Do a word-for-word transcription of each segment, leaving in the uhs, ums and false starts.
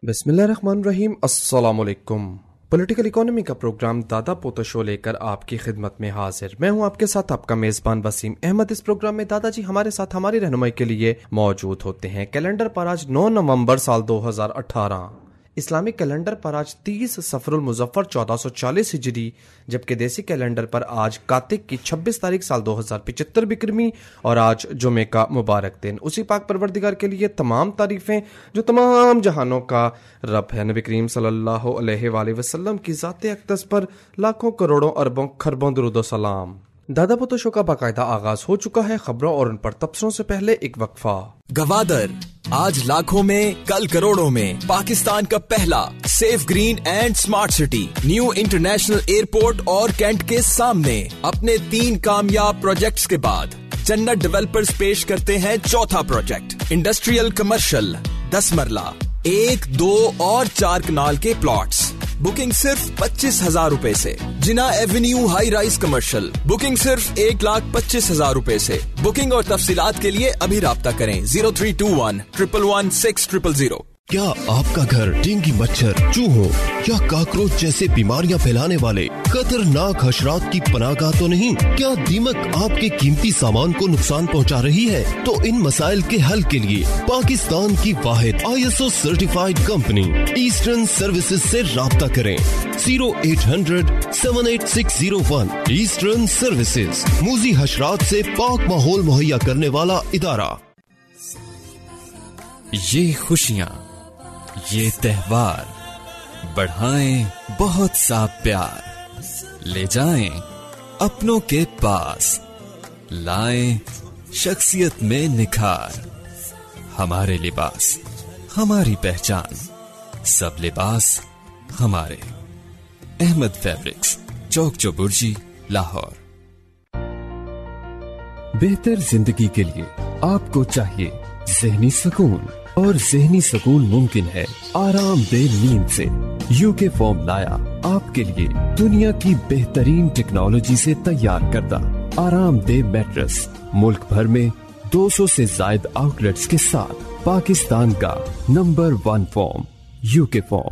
बिस्मिल्लाहिर्रहमानिर्रहीम, अस्सलामुअलैकुम। Political economy का प्रोग्राम दादा पोता शो लेकर आपकी खिदमत में हाजिर। मैं हूं आपके साथ आपका मेजबान वसीम अहमद। इस प्रोग्राम में दादाजी हमारे साथ हमारी रहनुमाई के लिए मौजूद होते हैं। कैलेंडर पर आज नौ नवंबर साल दो हज़ार अठारह, इस्लामिक कैलेंडर पर आज तीस सफरुल मुजफ्फर चौदह सौ चालीस हिजरी, जबकि देसी कैलेंडर पर आज कार्तिक की छब्बीस तारीख साल दो हज़ार पचहत्तर बिक्रमी और आज जुमे का मुबारक दिन। उसी पाक परवरदिगार के लिए तमाम तारीफें जो तमाम जहानों का रब है। नबी करीम सल्लल्लाहु अलैहि वसल्लम की ज़ाते अक़दस पर लाखों करोड़ों अरबों खरबों दुरूद सलाम। दादा पोता शो का बाकायदा आगाज हो चुका है। खबरों और उन पर तबसरों से पहले एक वक्फा। गवादर, आज लाखों में कल करोड़ों में पाकिस्तान का पहला safe, green and smart city new international airport और कैंट के सामने अपने तीन कामयाब प्रोजेक्ट्स के बाद जन्नत डेवलपर्स पेश करते हैं चौथा प्रोजेक्ट, इंडस्ट्रियल कमर्शियल दस मरला, एक, दो और चार कनाल के प्लॉट्स। बुकिंग सिर्फ पच्चीस हजार रूपए से। Jinnah avenue high rise commercial, booking सिर्फ एक लाख पच्चीस हजार रूपए से। बुकिंग और तफसीलात के लिए अभी राब्ता करें zero three two one triple one six triple zero. क्या आपका घर डेंगू मच्छर, चूहों या काकरोच जैसे बीमारियां फैलाने वाले खतरनाक हशरात की पनाहगाह तो नहीं? क्या दीमक आपके कीमती सामान को नुकसान पहुंचा रही है? तो इन मसाइल के हल के लिए पाकिस्तान की वाहिद I S O certified company eastern services से राब्ता करें। Zero eight hundred seven eight six zero one. Eastern services, मूजी हशरात से पाक माहौल मुहैया करने वाला इदारा। ये खुशियाँ, ये त्योहार बढ़ाएं बहुत सा प्यार, ले जाएं अपनों के पास, लाएं शख्सियत में निखार। हमारे लिबास हमारी पहचान, सब लिबास हमारे। अहमद फैब्रिक्स, चौक चौबुर्जी, लाहौर। बेहतर जिंदगी के लिए आपको चाहिए ज़हनी सुकून, और ज़हनी सुकून मुमकिन है आरामदेह नींद से। यूके फॉर्म लाया आपके लिए दुनिया की बेहतरीन टेक्नोलॉजी से तैयार करदा आरामदेह मैट्रेस। मुल्क भर में दो सौ से ज्यादा आउटलेट्स के साथ पाकिस्तान का number one form, UK form.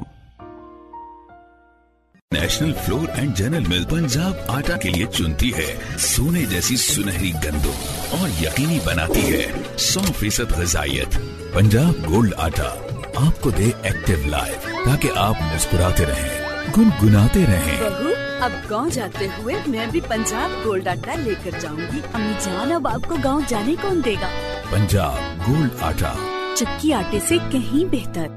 National flour and general mill Punjab आटा के लिए चुनती है सोने जैसी सुनहरी गंदों और यकीनी बनाती है सौ फीसद ग़िज़ाइयत। पंजाब गोल्ड आटा आपको दे एक्टिव लाइफ, ताकि आप मुस्कुराते रहें, गुनगुनाते रहें। बहू, अब गांव जाते हुए मैं भी पंजाब गोल्ड आटा लेकर जाऊंगी। अम्मी जान, अब आपको गांव जाने कौन देगा? पंजाब गोल्ड आटा, चक्की आटे से कहीं बेहतर।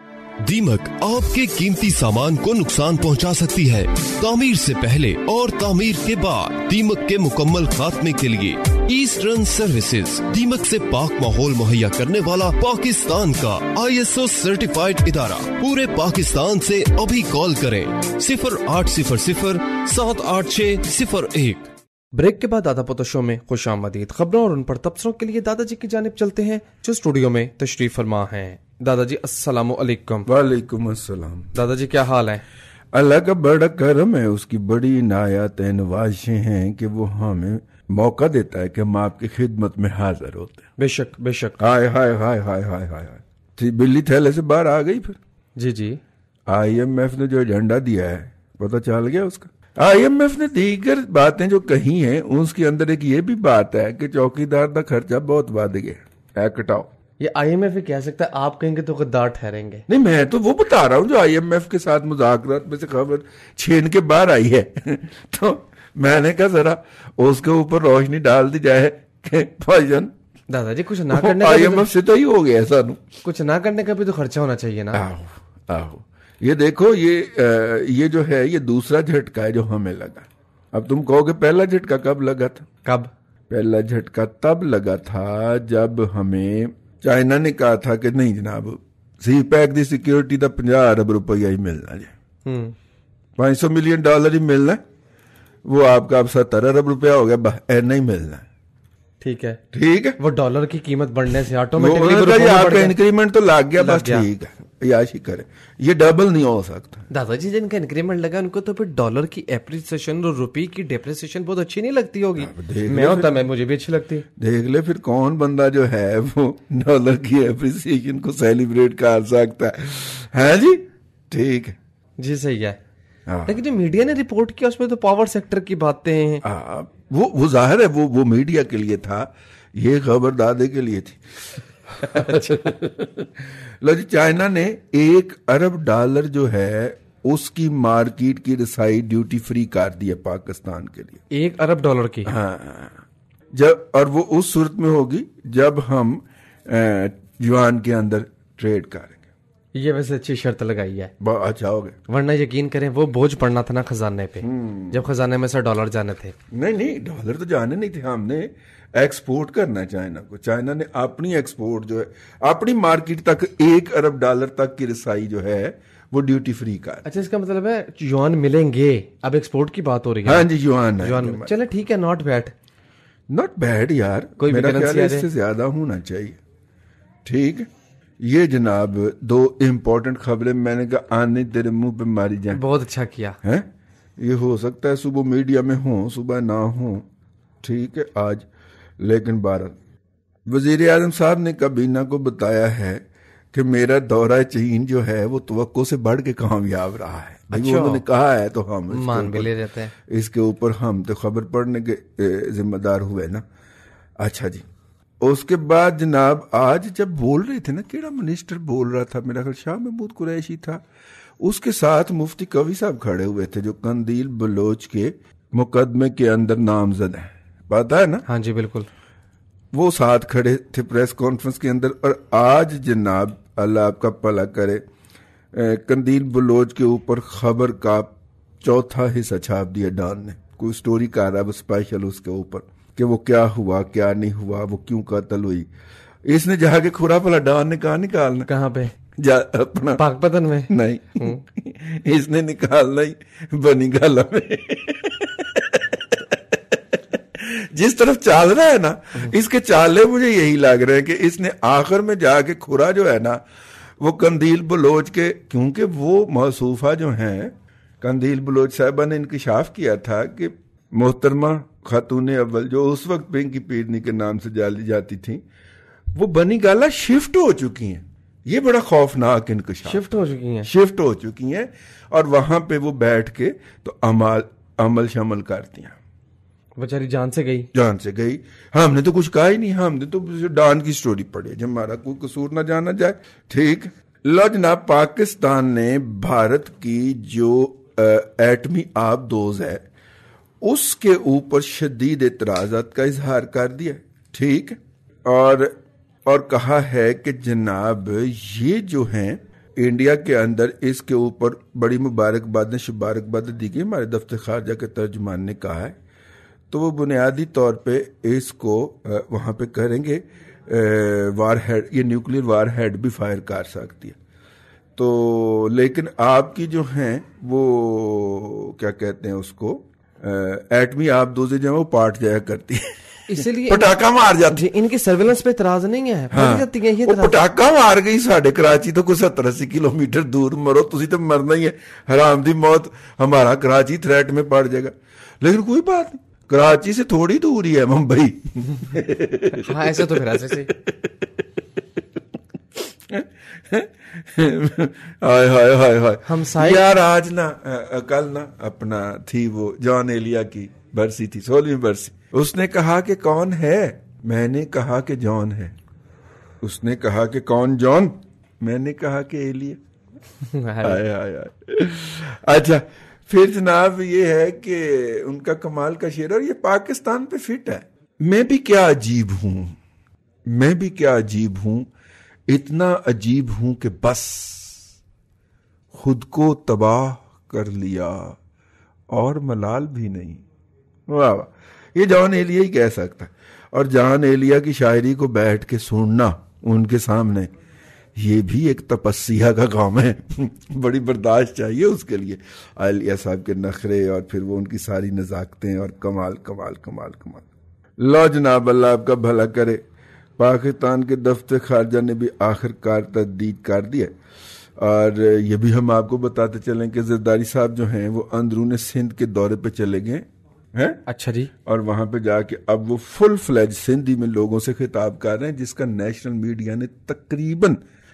दीमक आपके कीमती सामान को नुकसान पहुंचा सकती है। तामीर से पहले और तामीर के बाद दीमक के मुकम्मल खात्मे के लिए ईस्टर्न सर्विसेज, दीमक से पाक माहौल मुहैया करने वाला पाकिस्तान का आई एस ओ सर्टिफाइड इदारा। पूरे पाकिस्तान से अभी कॉल करें सिफर आठ सिफर सिफर सात आठ छह सिफर एक। ब्रेक के बाद दादा पोता शो में खुश आमदीद। खबरों और उन पर तबसरों के लिए दादाजी की जानिब चलते हैं जो स्टूडियो में तशरीफ फरमा हैं। दादाजी अस्सलामु अलैकुम। वालेकुम अस्सलाम। दादाजी क्या हाल है? अल्लाह का बड़ा करम है, उसकी बड़ी इनायत नवाज़ें हैं कि वो हमें मौका देता है कि हम आपकी खिदमत में हाजिर होते हैं। बेशक बेशक। हाय हाय हाय हाय हाय हाय हाय। बिल्ली थैले से बाहर आ गई फिर। जी जी। आई एम एफ ने जो एजेंडा दिया है पता चल गया उसका। आई एम एफ ने दीगर बातें जो कही हैं उसके अंदर एक ये भी बात है कि चौकीदार का खर्चा बहुत बढ़ गया है, कटाओ। ये आई एम एफ ही कह सकता है, आप कहेंगे तो गद्दार ठहरेंगे। नहीं, मैं तो वो बता रहा हूँ जो आई एम एफ के साथ मुज़ाकरात में से खबर छीन के बाहर आई है। तो मैंने कहा जरा उसके ऊपर रोशनी डाल दी जाए कि भाईजान दादाजी कुछ ना करने आई एम एफ से तो ही हो गया ऐसा, कुछ ना करने का भी तो खर्चा होना चाहिए ना। आहो आहो, ये देखो ये ये जो है ये दूसरा झटका है जो हमें लगा। अब तुम कहोगे पहला झटका कब लगा था? कब? पहला झटका तब लगा था जब हमें चाइना ने कहा था कि नहीं जनाब, सी पैक दी सिक्योरिटी का पंजाह अरब रुपया ही मिलना है, पांच सौ मिलियन डॉलर ही मिलना है। वो आपका अब सत्तर अरब रुपया हो गया, ऐसा ही मिलना है। ठीक है ठीक है। वो डॉलर की कीमत बढ़ने से ऑटोमेटिकली आपका इंक्रीमेंट तो लग गया, बस ठीक है, याशी करे, ये डबल नहीं हो सकता। दादाजी जिनका इंक्रीमेंट लगा उनको तो फिर डॉलर की एप्रिसिएशन और रुपये की डेप्रिसिएशन बहुत अच्छी नहीं लगती होगी। मैं होता मैं मुझे भी अच्छी लगती। देख ले फिर कौन बंदा जो है वो डॉलर की एप्रिसिएशन को सेलिब्रेट कर सकता है। है जी, ठीक है जी, सही है। लेकिन जो मीडिया ने रिपोर्ट किया उसमें तो पावर सेक्टर की बातें हैं। आ, वो वो जाहिर है वो वो मीडिया के लिए था, ये खबर दादे के लिए थी। लो जी, चाइना ने एक अरब डॉलर जो है उसकी मार्केट की रसाई ड्यूटी फ्री कर दी है पाकिस्तान के लिए। एक अरब डॉलर की? हाँ, जब और वो उस सूरत में होगी जब हम युआन के अंदर ट्रेड करेंगे। ये वैसे अच्छी शर्त लगाई है। बहुत अच्छा हो गया, वरना यकीन करें वो बोझ पड़ना था ना खजाने पे, जब खजाने में से डॉलर जाने थे। नहीं नहीं, डॉलर तो जाने नहीं थे, हमने एक्सपोर्ट करना है चाइना को। चाइना ने अपनी एक्सपोर्ट जो है अपनी मार्केट तक एक अरब डॉलर तक की रसाई जो है वो ड्यूटी फ्री का। अच्छा, इसका मतलब है युआन मिलेंगे। अब एक्सपोर्ट की बात हो रही है। हाँ जी, युआन युआन। चले ठीक है, नॉट बैड, नॉट बैड यार, कोई मेरा ख्याल है इससे ज्यादा होना चाहिए। ठीक, ये जनाब दो इम्पोर्टेंट खबरें मैंने कहा आने तेरे मुंह पे मारी जाए। बहुत अच्छा किया है। ये हो सकता है सुबह मीडिया में हो, सुबह ना हो, ठीक है आज। लेकिन भारत वजीर आजम साहब ने काबीना को बताया है कि मेरा दौरा चीन जो है वो तवक्को से बढ़ के कामयाब रहा है। अच्छा। उन्होंने कहा है तो हम मान भी ले जाते हैं। इसके ऊपर हम तो खबर पढ़ने के जिम्मेदार हुए ना। अच्छा जी, उसके बाद जनाब आज जब बोल रहे थे ना, केड़ा मिनिस्टर बोल रहा था, मेरा ख्याल शाह महमूद कुरैशी था, उसके साथ मुफ्ती कवी साहब खड़े हुए थे जो कंदील बलोच के मुकदमे के अंदर नामजद है, पता है ना? हाँ जी बिल्कुल। वो साथ खड़े थे प्रेस कॉन्फ्रेंस के अंदर। और आज जनाब अल्लाह आपका भला करे, कंदील बलोच के ऊपर खबर का चौथा हिस्सा छाप दिया डॉन ने। कोई स्टोरी कर रहा है स्पेशल उसके ऊपर कि वो क्या हुआ क्या नहीं हुआ, वो क्यों कत्ल हुई। इसने जाके खुरा भला डॉन ने कहा निकालना। कहाँ पे? जा अपना पाकपतन में? नहीं, इसने निकालना ही बनी गाला में। जिस तरफ चाल रहा है ना, इसके चाले मुझे यही लग रहे हैं कि इसने आखिर में जाके खुरा जो है ना वो कंदील बलोच के, क्योंकि वो मौसूफा जो हैं कंदील बलोच साहबा ने इंकशाफ किया था कि मोहतरमा खातून अव्वल जो उस वक्त पिंकी पीरनी के नाम से जानी जाती थी, वो बनी गाला शिफ्ट हो चुकी हैं। ये बड़ा खौफनाक इंकशाफ। शिफ्ट हो चुकी हैं? शिफ्ट हो चुकी हैं और वहां पे वो बैठ के तो अमल अमल शमल करती हैं। बेचारी जान से गई। जान से गई। हमने तो कुछ कहा ही नहीं, हमने तो डॉन की स्टोरी पढ़ी, जब हमारा कोई कसूर ना जाना जाए। ठीक। लो जनाब, पाकिस्तान ने भारत की जो एटमी आबदोज है उसके ऊपर शदीद एतराज़ात का इजहार कर दिया। ठीक। और और कहा है कि जनाब ये जो हैं इंडिया के अंदर इसके ऊपर बड़ी मुबारकबाद शुबारकबाद दी गई। हमारे दफ्तर खारजा के तर्जुमान ने कहा है, तो वो बुनियादी तौर पे इसको वहाँ पे करेंगे वार हेड, ये न्यूक्लियर वार हेड भी फायर कर सकती है। तो लेकिन आपकी जो हैं वो क्या कहते हैं उसको, एटमी आबदोज़ें जो है वो पाट जाया करती है, इसलिए पटाखा मार जाती है। इनकी सर्वेलेंस पे इतराज नहीं है। हाँ, जाती है ये पटाखा मार गई साढ़े कराची तो कोई सत्तर अस्सी किलोमीटर दूर मरो तुसी तो मरना ही है, हराम दी मौत। हमारा कराची थ्रेट में पड़ जाएगा, लेकिन कोई बात नहीं, कराची से थोड़ी दूर ही है मुंबई। हाँ ऐसे तो फिर ऐसे से हाय हाय हाय हाय हम यार आज ना कल ना अपना थी वो जॉन एलिया की बरसी थी, सोलहवीं बरसी। उसने कहा कि कौन है, मैंने कहा कि जॉन है। उसने कहा कि कौन जॉन, मैंने कहा कि एलिया। हाय हाय हाय। अच्छा फिर जनाब ये है कि उनका कमाल का शेर, और ये पाकिस्तान पे फिट है। मैं भी क्या अजीब हूं, मैं भी क्या अजीब हूं, इतना अजीब हूं कि बस खुद को तबाह कर लिया और मलाल भी नहीं। वाह वाह, ये जॉन एलिया ही कह सकता। और जॉन एलिया की शायरी को बैठ के सुनना उनके सामने, ये भी एक तपस्या का काम है। बड़ी बर्दाश्त चाहिए उसके लिए। एलिया साहब के नखरे और फिर वो उनकी सारी नजाकतें और कमाल कमाल कमाल कमाल। लो जनाब अल्लाह आपका भला करे, पाकिस्तान के दफ्तर खारजा ने भी आखिरकार तस्दीक कर दिया। और ये भी हम आपको बताते चलें कि जरदारी साहब जो हैं वो अंदरूनी सिंध के दौरे पे चले गए हैं। अच्छा जी। और वहां पे जाके अब वो फुल फ्लेज सिंधी में लोगों से खिताब कर रहे हैं, जिसका नेशनल मीडिया ने तकरीबन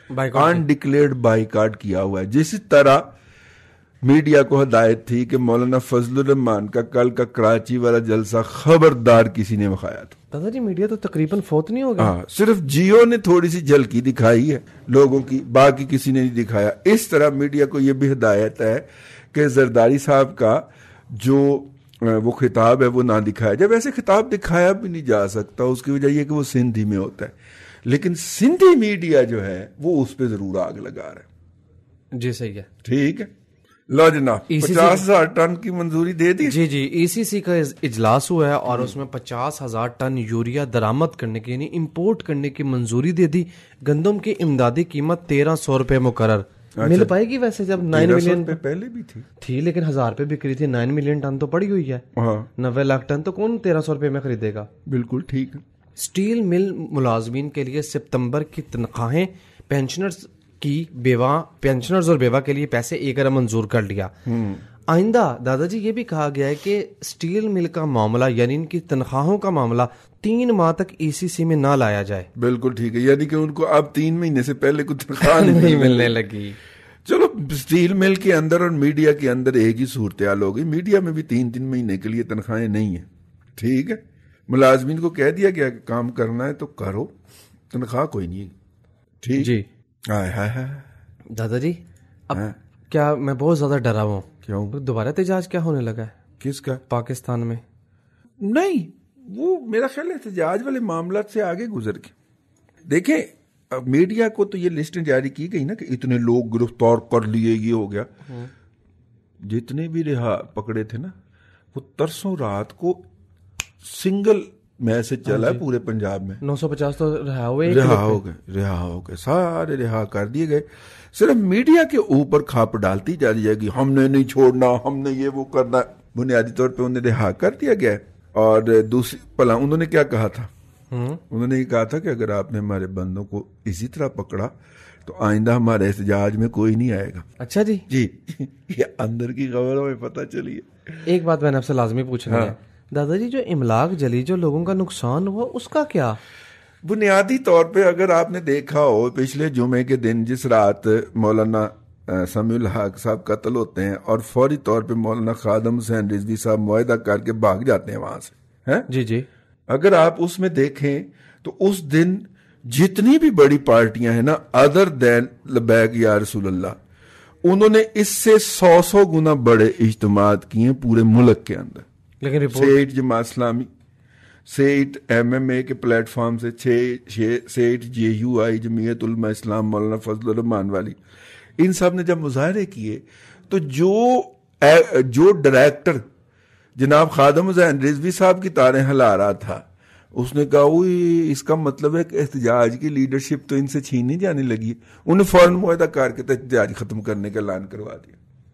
अनडिक्लेयर्ड बाइकआउट किया हुआ है। जिस तरह मीडिया को हदायत थी कि मौलाना फजलुर रहमान का कल का कराची वाला जलसा खबरदार किसी ने दिखाया था। दादाजी मीडिया तो तकरीबन फोत नहीं हो गया। हाँ, सिर्फ जियो ने थोड़ी सी झलकी दिखाई है लोगों की, बाकी किसी ने नहीं दिखाया। इस तरह मीडिया को यह भी हिदायत है कि जरदारी साहब का जो वो खिताब है वो ना दिखाया जाए। वैसे खिताब दिखाया भी नहीं जा सकता, उसकी वजह यह कि वो सिंधी में होता है, लेकिन सिंधी मीडिया जो है वो उस पर जरूर आग लगा रहा है। जी सही है, ठीक है। लो जनाब, पचास हजार टन की मंजूरी दे दी। जी जी, ईसीसी का इजलास हुआ है और उसमें पचास हजार टन यूरिया दरामद करने की यानी इंपोर्ट करने की मंजूरी दे दी। गंदम की इमदादी कीमत तेरह सौ रुपए मुकर्रर। अच्छा, मिल पाएगी वैसे जब नाइन मिलियन पे पहले भी थी थी लेकिन हजार पे बिक्री थी। नाइन मिलियन टन तो पड़ी हुई है, नब्बे लाख टन तो कौन तेरह सौ रुपए में खरीदेगा। बिल्कुल ठीक है। स्टील मिल मुलाजमीन के लिए सितंबर की तनख्वाहें पेंशनर्स की बेवा पेंशनर्स और बेवा के लिए पैसे एक अरब मंजूर कर लिया। आइंदा दादाजी ये भी कहा गया है कि स्टील मिल का मामला यानी इनकी तनख्वाहों का मामला तीन माह तक ईसीसी में ना लाया जाए। बिल्कुल ठीक है, यानी कि उनको अब तीन महीने से पहले कुछ तनख्वाह नहीं मिलने लगी। चलो, स्टील मिल के अंदर और मीडिया के अंदर एक ही सूरत हाल हो गई। मीडिया में भी तीन तीन महीने के लिए तनख्वाहें नहीं है। ठीक है, मुलाजमीन को कह दिया गया कि काम करना है तो करो, तनख्वाह कोई नहीं। ठीक जी। हाय हाय हाय दादाजी अब हाँ? क्या मैं बहुत ज्यादा डरा हुआ हूँ। क्यों? दोबारा एहतजाज क्या होने लगा है? किसका? पाकिस्तान में। नहीं, वो मेरा ख्याल है एहतजाज वाले मामला से आगे गुजर के। देखें, अब मीडिया को तो ये लिस्ट जारी की गई ना कि इतने लोग गिरफ्तार कर लिए, ये हो गया। जितने भी रिहा पकड़े थे ना, वो तरसों रात को सिंगल मैसेज चला है पूरे पंजाब में। नौ सौ पचास तो रिहा हुए, रिहा हो गए, रिहा हो गए, सारे रिहा कर दिए गए। सिर्फ मीडिया के ऊपर खाप डालती जा रही है कि हमने नहीं छोड़ना, हमने ये वो करना। बुनियादी तौर पे उन्हें रिहा कर दिया गया। और दूसरी पला उन्होंने क्या कहा था? उन्होंने ये कहा था कि अगर आपने हमारे बंदों को इसी तरह पकड़ा तो आइंदा हमारे एहतजाज में कोई नहीं आएगा। अच्छा जी जी ये अंदर की खबरों में पता चली है। एक बात मैंने आपसे लाजमी पूछना हाँ। है दादाजी, जो इमलाक जली, जो लोगों का नुकसान हुआ, उसका क्या? बुनियादी तौर पे अगर आपने देखा हो, पिछले जुमे के दिन जिस रात मौलाना समीउल हक साहब कत्ल होते हैं और फौरी तौर पे मौलाना खादम हुसैन रिजवी साहब मुआहदा करके भाग जाते हैं वहां से, हैं? जी जी। अगर आप उसमें देखें तो उस दिन जितनी भी बड़ी पार्टियां हैं ना, अदर देन लबैक या रसूलल्लाह, उन्होंने इससे सौ सौ गुना बड़े इज्तिमात किए पूरे मुल्क के अंदर। लेकिन सेठ जमात इस्लामी, सेठ एमएमए के प्लेटफॉर्म से, सेठ जेयूआई जमीयत उलमा इस्लाम मौलाना फजलुर रहमान वाली, इन सब ने जब मुजाहरे किए तो जो जो डायरेक्टर जनाब खादम हुसैन रिजवी साहब की तारें हिला रहा था, उसने कहा वो इसका मतलब है कि एहतजाज की लीडरशिप तो इनसे छीनी जाने लगी। उन्हें फौरन मुआहदा करके तो एहतजाज खत्म करने का ऐलान करवा दिया।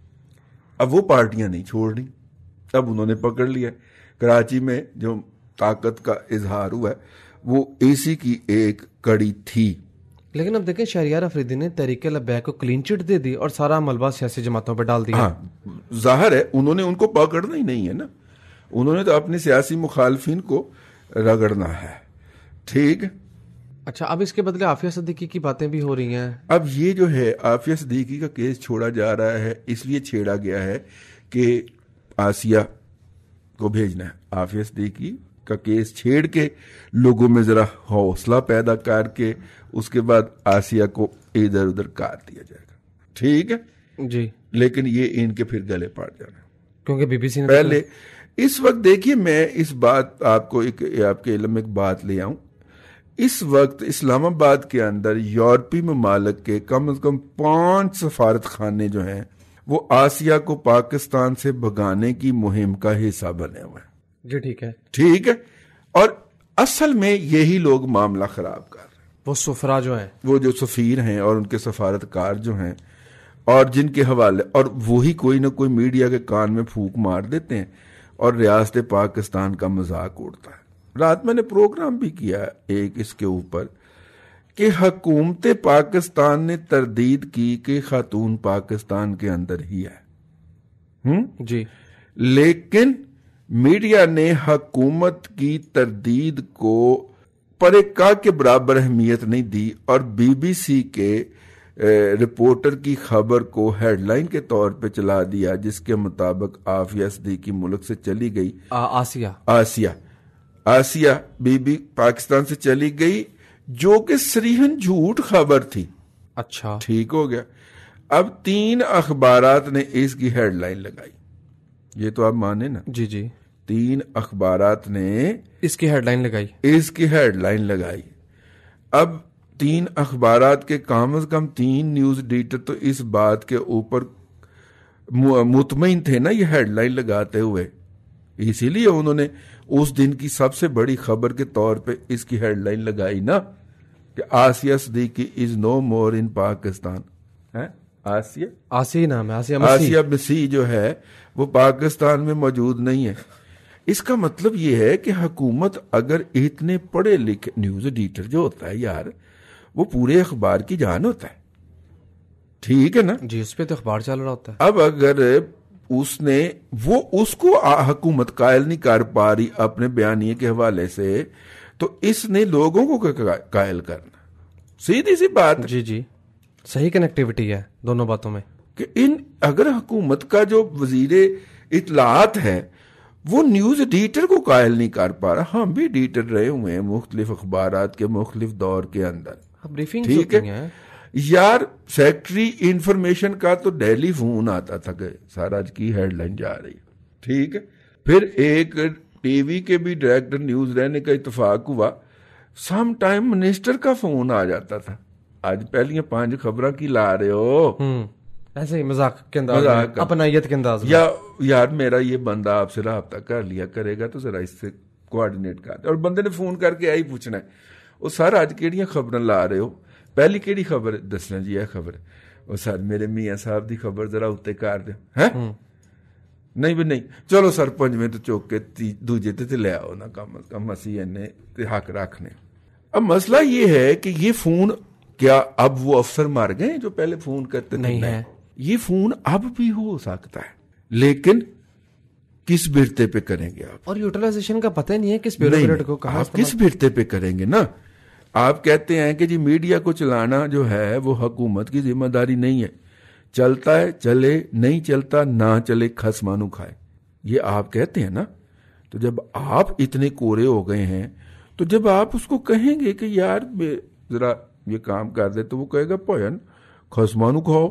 अब वो पार्टियां नहीं छोड़ रही, अब उन्होंने पकड़ लिया। कराची में जो ताकत का इजहार हुआ है वो एसी की एक कड़ी थी। लेकिन अब देखें, शहरियार अफरीदी ने तहरीक लब्बैक को क्लीन चिट दे दी और सारा मलबा सियासी जमातों पर डाल दिया। हाँ, जाहिर है उन्होंने उनको पकड़ना ही नहीं है ना, उन्होंने तो अपने सियासी मुखालफिन को रगड़ना है। ठीक। अच्छा, अब इसके बदले आफिया सिद्दीकी की बातें भी हो रही हैं। अब ये जो है आफिया सिद्दीकी का केस छोड़ा जा रहा है, इसलिए छेड़ा गया है कि आसिया को भेजना है। आफिया सिद्दीकी का केस छेड़ के लोगों में जरा हौसला पैदा करके उसके बाद आसिया को इधर उधर काट दिया जाएगा। ठीक है जी। लेकिन ये इनके फिर गले पड़ जाना, क्योंकि बीबीसी ने पहले इस वक्त देखिए, मैं इस बात आपको एक आपके इल्म में एक बात ले आऊं। इस वक्त इस्लामाबाद के अंदर यूरोपीय ममालिक के कम से कम पांच सफारत खाने जो हैं वो आसिया को पाकिस्तान से भगाने की मुहिम का हिस्सा बने हुए हैं। जी ठीक है। ठीक है। और असल में यही लोग मामला खराब कर रहे हैं। वो सुफरा जो है, वो जो सफीर हैं और उनके सफारतकार जो हैं और जिनके हवाले, और वही कोई ना कोई मीडिया के कान में फूंक मार देते हैं और रियासत पाकिस्तान का मजाक उड़ता है। रात मैंने प्रोग्राम भी किया एक इसके ऊपर कि हुकूमत पाकिस्तान ने तरदीद की कि खातून पाकिस्तान के अंदर ही है। हम्म जी। लेकिन मीडिया ने हुकूमत की तरदीद को परेका के बराबर अहमियत नहीं दी और बीबीसी के रिपोर्टर की खबर को हेडलाइन के तौर पे चला दिया, जिसके मुताबिक आफिया सिद्दीकी मुल्क से चली गई। आ, आसिया आसिया आसिया बीबी पाकिस्तान से चली गई, जो कि सरीहन झूठ खबर थी। अच्छा, ठीक हो गया। अब तीन अखबारात ने इसकी हेडलाइन लगाई, ये तो आप माने ना। जी जी, तीन अखबारात ने इसकी हेडलाइन लगाई इसकी हेडलाइन लगाई। अब तीन अखबारात के कम से कम तीन न्यूज एडिटर तो इस बात के ऊपर मुतमईन थे ना ये हेडलाइन लगाते हुए, इसीलिए उन्होंने उस दिन की सबसे बड़ी खबर के तौर पे इसकी हेडलाइन लगाई ना कि Aasia Siddiqui is no more in Pakistan. है आसिया आसिया नाम है, आसिया मसीह। आसिया मसीह जो है वो पाकिस्तान में मौजूद नहीं है। इसका मतलब ये है कि हुकूमत अगर इतने पढ़े लिखे न्यूज एडिटर जो होता है यार, वो पूरे अखबार की जान होता है, ठीक है ना जी, उस पे तो अखबार चल रहा होता है। अब अगर उसने वो उसको हुकूमत कायल नहीं कर पा रही अपने बयानिए के हवाले से, तो इसने लोगों को कायल करना, सीधी सी बात। जी जी, सही कनेक्टिविटी है दोनों बातों में कि इन अगर हुकूमत का जो वजीरे इतलात है वो न्यूज एडिटर को कायल नहीं कर पा रहा। हम भी एडिटर रहे हुए हैं मुख्तलिफ अखबारात के मुख्तलिफ दौर के अंदर, ब्रीफिंग ठीक है यार। सेक्रेटरी इंफॉर्मेशन का तो डेली फोन आता था कि सर आज की हेडलाइन जा रही है, ठीक है। फिर एक टीवी के भी डायरेक्टर न्यूज रहने का इत्तेफाक हुआ, सम टाइम मिनिस्टर का फोन आ जाता था, आज पहली पांच खबरें की ला रहे हो, ऐसे ही मजाक के अंदाज, अपनायत के अंदाज। या यार मेरा ये बंदा आपसे राब्ता कर लिया करेगा तो जरा इससे कोऑर्डिनेट कर। और बंदे ने फोन करके यही पूछना है, वो सर आज केड़ियां खबरें ला रहे हो, पहली केड़ी खबर दसना जी, है खबर वो सर मेरे मियाँ साहब की खबर जरा उत्ते कर दो है। नहीं भी नहीं, चलो सर पंजवें तो चौक के दूजे ते ले आओ ना, कम अज कम असी इन्ने हक रखने। अब मसला ये है कि ये फोन क्या अब वो अफसर मर गए जो पहले फोन करते नहीं थे? है ये फोन अब भी हो सकता है, लेकिन किस बिरते पे करेंगे आप? और यूटिलाइजेशन का पता ही नहीं है किस ब्यूरोक्रेट को कहां आप किस बिरते पे करेंगे ना। आप कहते हैं कि जी मीडिया को चलाना जो है वो हुकूमत की जिम्मेदारी नहीं है, चलता है चले, नहीं चलता ना चले, खसमानू खाए, ये आप कहते हैं ना। तो जब आप इतने कोरे हो गए हैं, तो जब आप उसको कहेंगे कि यार जरा ये काम कर दे, तो वो कहेगा भजन खसमानू खाओ,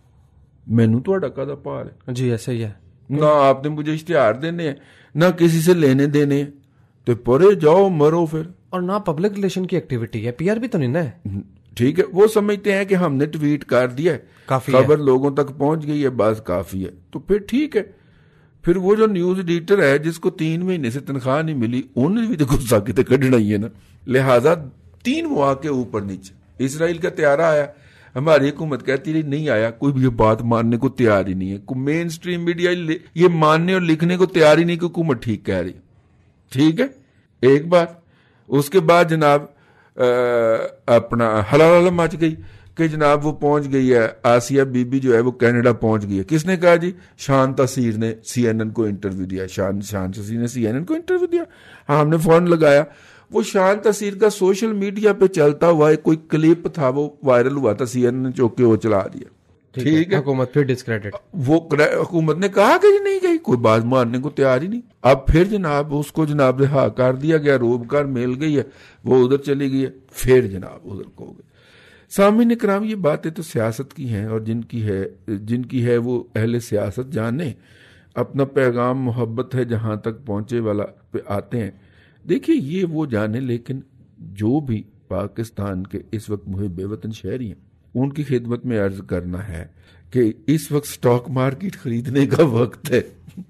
मैनू तुहाडा काहदा भार है। जी ऐसे ही है ना आपने मुझे इश्तिहार देने हैं, ना किसी से लेने देने, तो परे जाओ मरो फिर। और ना पब्लिक रिलेशन की एक्टिविटी है, पीआर भी तो नहीं ना है। ठीक है, वो समझते हैं कि हमने ट्वीट कर दिया है, काफी खबर लोगों तक पहुंच गई है, बस काफी है, तो फिर ठीक है। फिर वो जो न्यूज एडिटर है जिसको तीन महीने से तनख्वाह नहीं मिली, उन्हें भी तो गुस्सा कितने कढ़ना ही है ना। लिहाजा तीन मुआ के ऊपर नीचे इसराइल का त्यारा आया, हमारी हुकूमत कहती रही नहीं आया, कोई भी ये बात मानने को तैयार ही नहीं है। मेन स्ट्रीम मीडिया ये मानने और लिखने को तैयार ही नहीं कि हुकूमत ठीक कह रही। ठीक है, एक बात। उसके बाद जनाब आ, अपना हलाल मच गई कि जनाब वो पहुंच गई है, आसिया बीबी जो है वो कनाडा पहुंच गई है। किसने कहा जी? शान तसीर ने सीएनएन को इंटरव्यू दिया। शान शान तसीर ने सीएनएन को इंटरव्यू दिया, हाँ हमने फोन लगाया। वो शान तसीर का सोशल मीडिया पे चलता हुआ एक कोई क्लिप था, वो वायरल हुआ था, सीएनएन ने चौके वो चला दिया। ठीक है, हुकूमत फिर डिस्क्रेडिट। वो हुकूमत ने कहा कि नहीं गई, कोई बात मानने को तैयार ही नहीं। अब फिर जनाब उसको जनाब रिहा कर दिया गया, रोबकार मिल गई है, वो उधर चली गई है, फिर जनाब उधर को गए। सामीन इकराम, ये बातें तो सियासत की हैं, और जिनकी है जिनकी है वो अहले सियासत जाने, अपना पैगाम मोहब्बत है जहां तक पहुंचे वाला पे आते हैं। देखिए ये वो जाने, लेकिन जो भी पाकिस्तान के इस वक्त मुहिब वतन शहरी हैं, उनकी खिदमत में अर्ज करना है कि इस वक्त स्टॉक मार्केट खरीदने का वक्त है।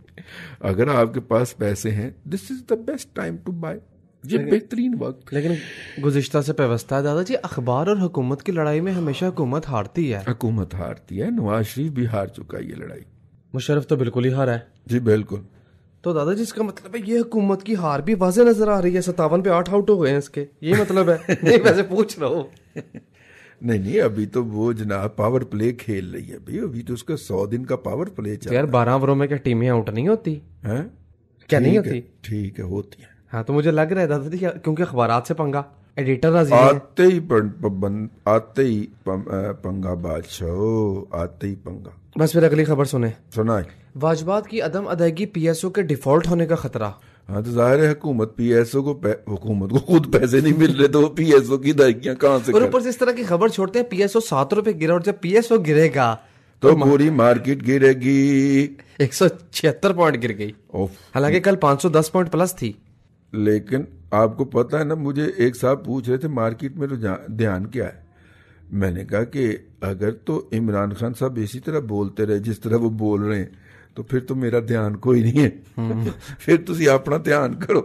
अगर आपके पास पैसे हैं, this is the best time to buy, ये बेहतरीन वक्त। लेकिन गुज़िश्ता से व्यवस्था है दादाजी, अखबार और हुकूमत की लड़ाई में हमेशा हुकूमत हारती है। हुकूमत हारती है, नवाज शरीफ भी हार चुका है ये लड़ाई। मुशर्रफ तो बिल्कुल ही हारा है। जी बिल्कुल। तो दादाजी इसका मतलब है ये हुकूमत की हार भी वाज़े नजर आ रही है। सत्तावन पे आठ आउट हो गए हैं इसके, ये मतलब है? नहीं वैसे पूछ रहा हूँ। नहीं नहीं, अभी तो वो जनाब पावर प्ले खेल रही है भाई, अभी तो उसका सौ दिन का पावर प्ले चल रहा है। यार बारह ओवरों में क्या टीमें आउट नहीं होती हैं? क्या नहीं होती? ठीक है, होती है। हाँ तो मुझे लग रहा है दादाजी क्योंकि अखबारात से पंगा, एडिटर राजी आते ही बंद आते ही पंगा बादशाह, आते ही पंगा। बस फिर अगली खबर सुने। सुनाए। वाजबात की अदम अदायगी पीएसओ के डिफॉल्ट होने का खतरा। हाँ तो जाहिर है हुकूमत पीएसओ को हुकूमत को खुद पैसे नहीं मिल रहे तो वो पीएसओ की अदायगियां कहाँ से। और ऊपर से इस तरह की खबर छोड़ते हैं पीएसओ सात रुपए गिरा, और जब पीएसओ गिरेगा तो पूरी मार्केट गिरेगी। एक सौ छिहत्तर पॉइंट गिर गई, हालांकि कल पांच सौ दस पॉइंट प्लस थी। लेकिन आपको पता है ना, मुझे एक साहब पूछ रहे थे मार्केट में ध्यान क्या है। मैंने कहा कि अगर तो इमरान खान साहब इसी तरह बोलते रहे जिस तरह वो बोल रहे हैं तो फिर तो मेरा ध्यान कोई नहीं है। फिर तुसी अपना ध्यान करो।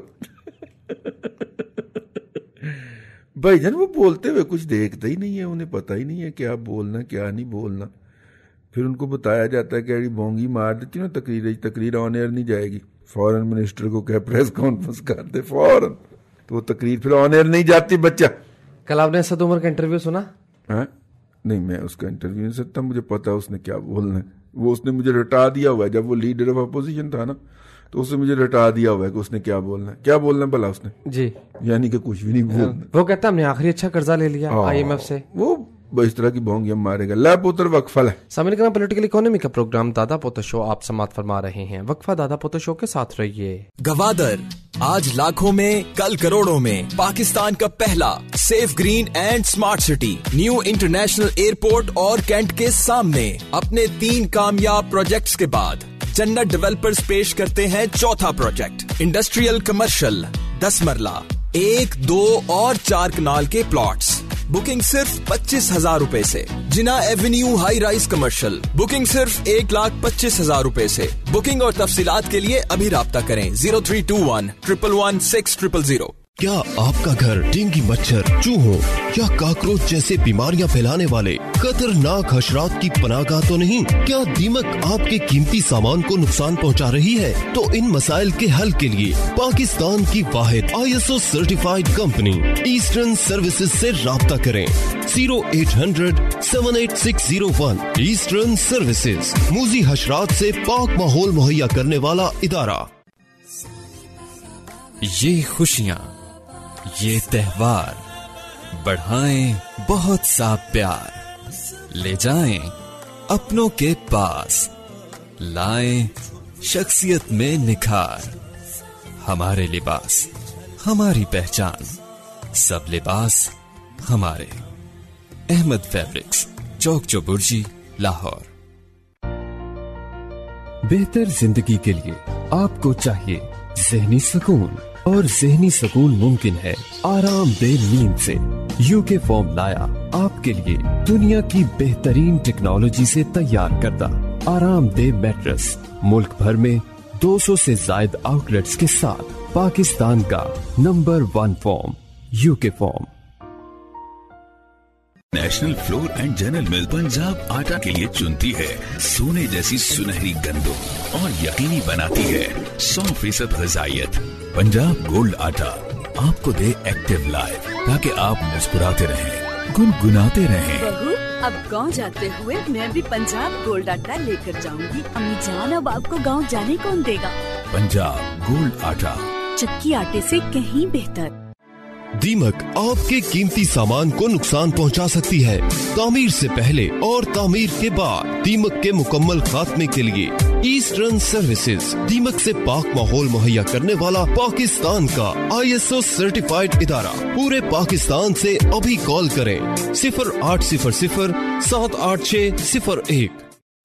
भाईजान वो बोलते हुए कुछ देखते ही नहीं है, उन्हें पता ही नहीं है क्या बोलना क्या नहीं बोलना। फिर उनको बताया जाता है कि बोंगी मार देती ना तकरीर, तकरीर ऑन एयर नहीं जाएगी। फॉरेन मिनिस्टर को क्या प्रेस कॉन्फ्रेंस कर दे फॉरन, तो वो तकरीर फिर ऑन एयर नहीं जाती। बच्चा कल आपने असद उमर का इंटरव्यू सुना? है नहीं, मैं उसका इंटरव्यू नहीं सकता, मुझे पता है उसने क्या बोलना है। वो उसने मुझे रटा दिया हुआ है, जब वो लीडर ऑफ अपोजिशन था ना तो उसने मुझे रटा दिया हुआ है कि उसने क्या बोलना है। क्या बोलना है भला उसने जी, यानी कि कुछ भी नहीं बोलना। वो कहता हमने आखिरी अच्छा कर्जा ले लिया आईएमएफ से, वो इस तरह की बोंगी हम मारेगा। ला पुत्र वक्फा है। सामने का पॉलिटिकल इकोनॉमी का प्रोग्राम दादा पोता शो आप समाप्त फरमा रहे हैं। वक्फा दादा पोता शो के साथ रहिए। गवादर आज लाखों में कल करोड़ों में पाकिस्तान का पहला safe green and smart city new international airport और कैंट के सामने अपने तीन कामयाब प्रोजेक्ट्स के बाद जन्नत डेवलपर्स पेश करते हैं चौथा प्रोजेक्ट इंडस्ट्रियल कमर्शियल दस मरला एक दो और चार कनाल के प्लॉट्स। बुकिंग सिर्फ पच्चीस हजार रूपए से। Jinnah avenue high rise commercial booking सिर्फ एक लाख पच्चीस हजार रूपए से। बुकिंग और तफसीलात के लिए अभी राब्ता करें zero three two one triple one six triple zero. क्या आपका घर डेंगू मच्छर, चूहों या काकरोच जैसे बीमारियां फैलाने वाले खतरनाक हशरात की पनाहगाह तो नहीं? क्या दीमक आपके कीमती सामान को नुकसान पहुंचा रही है? तो इन मसाइल के हल के लिए पाकिस्तान की वाहिद ISO certified company eastern services से राब्ता करें। Zero eight hundred seven eight six zero one. Eastern services मूजी हशरात से पाक माहौल मुहैया करने वाला इदारा। ये खुशियाँ, ये त्योहार बढ़ाएं बहुत सा प्यार, ले जाएं अपनों के पास, लाएं शख्सियत में निखार। हमारे लिबास हमारी पहचान, सब लिबास हमारे। अहमद फैब्रिक्स, चौक चौबुर्जी, लाहौर। बेहतर जिंदगी के लिए आपको चाहिए ज़हनी सुकून, और ज़हनी सुकून मुमकिन है आरामदेह नींद से। यूके फॉर्म लाया आपके लिए दुनिया की बेहतरीन टेक्नोलॉजी से तैयार करदा आरामदेह मैट्रेस। मुल्क भर में दो सौ से ज्यादा आउटलेट्स के साथ पाकिस्तान का number one form UK form. National flour and general mill Punjab आटा के लिए चुनती है सोने जैसी सुनहरी गंदों और यकीनी बनाती है सौ फीसद ग़िज़ाइयत। पंजाब गोल्ड आटा आपको दे एक्टिव लाइफ ताकि आप मुस्कुराते रहें, गुनगुनाते रहें। बहू, अब गांव जाते हुए मैं भी पंजाब गोल्ड आटा लेकर जाऊंगी। अम्मी जान, अब आपको गांव जाने कौन देगा? पंजाब गोल्ड आटा, चक्की आटे से कहीं बेहतर। दीमक आपके कीमती सामान को नुकसान पहुंचा सकती है। तामीर से पहले और तामीर के बाद दीमक के मुकम्मल खात्मे के लिए ईस्टर्न सर्विसेज दीमक से पाक माहौल मुहैया करने वाला पाकिस्तान का आईएसओ सर्टिफाइड इदारा। पूरे पाकिस्तान से अभी कॉल करें सिफर आठ सिफर सिफर सात आठ छह सिफर एक।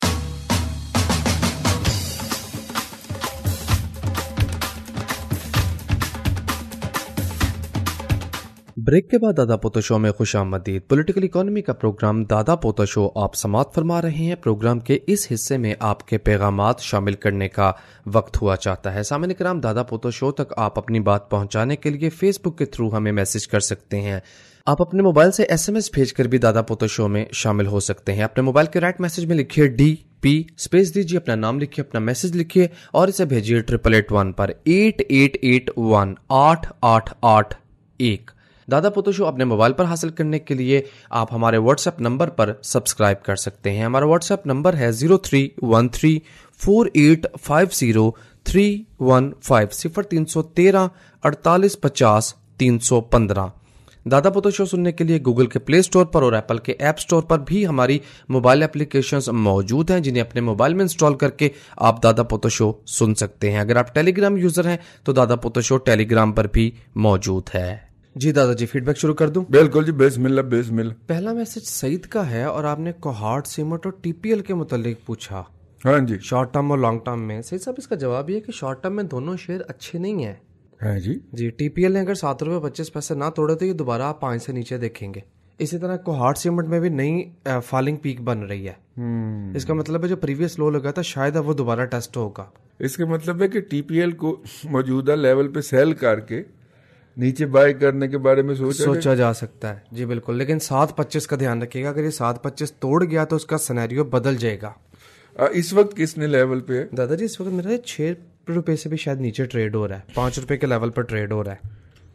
ब्रेक के बाद दादा पोता शो में खुश आमदीद। पॉलिटिकल इकोनॉमी का प्रोग्राम दादा पोता शो आप समाप्त फरमा रहे हैं। प्रोग्राम के इस हिस्से में आपके पैगामात शामिल करने का वक्त हुआ चाहता है। सामने कराम, दादा पोता शो तक आप अपनी बात पहुंचाने के लिए फेसबुक के थ्रू हमें मैसेज कर सकते हैं। आप अपने मोबाइल से एसएमएस भेजकर भी दादा पोता शो में शामिल हो सकते हैं। अपने मोबाइल के राइट मैसेज में लिखिए डी पी स्पेस दीजिए, अपना नाम लिखिए, अपना मैसेज लिखिए और इसे भेजिए ट्रिपल एट वन पर एट एट एट वन आठ आठ आठ एक। दादा पोता शो अपने मोबाइल पर हासिल करने के लिए आप हमारे व्हाट्सएप नंबर पर सब्सक्राइब कर सकते हैं। हमारा व्हाट्सएप नंबर है zero three one three four eight five zero three one five, सिफर तीन सौ तेरह अड़तालीस पचास तीन सौ पंद्रह। दादा पोता शो सुनने के लिए गूगल के प्ले स्टोर पर और एप्पल के ऐप स्टोर पर भी हमारी मोबाइल एप्लीकेशंस मौजूद हैं, जिन्हें अपने मोबाइल में इंस्टॉल करके आप दादा पोता शो सुन सकते हैं। अगर आप टेलीग्राम यूजर हैं तो दादा पोता शो टेलीग्राम पर भी मौजूद है। जी दादाजी, फीडबैक शुरू कर दूं? बिल्कुल जी, बिस्मिल्लाह बिस्मिल्लाह। पहला मैसेज सईद का है और आपने कोहार्ट सीमेंट और टीपीएल के मुतालिक पूछा। हाँ जी, शॉर्ट टर्म और लॉन्ग टर्म में। सईद साहब, इसका जवाब ये है कि शॉर्ट टर्म में दोनों शेयर अच्छे नहीं है। हाँ जी जी, टीपीएल ने अगर सात रुपए पच्चीस पैसे ना तोड़े तो ये दोबारा आप पांच से नीचे देखेंगे। इसी तरह कोहार्ट सीमेंट में भी नई फॉलिंग पीक बन रही है। इसका मतलब है जो प्रीवियस लो लगा था शायद अब वो दोबारा टेस्ट होगा। इसका मतलब है कि टीपीएल को मौजूदा लेवल पे सेल करके नीचे बाय करने के बारे में सोचा सोचा जा सकता है। जी बिल्कुल, लेकिन सात पच्चीस का ध्यान रखिएगा, अगर ये सात पच्चीस तोड़ गया तो उसका सिनेरियो बदल जाएगा। आ, इस वक्त किसने लेवल पे है? दादाजी इस वक्त मेरा छह रुपए से भी शायद नीचे ट्रेड हो रहा है, पांच रुपए के लेवल पर ट्रेड हो रहा है।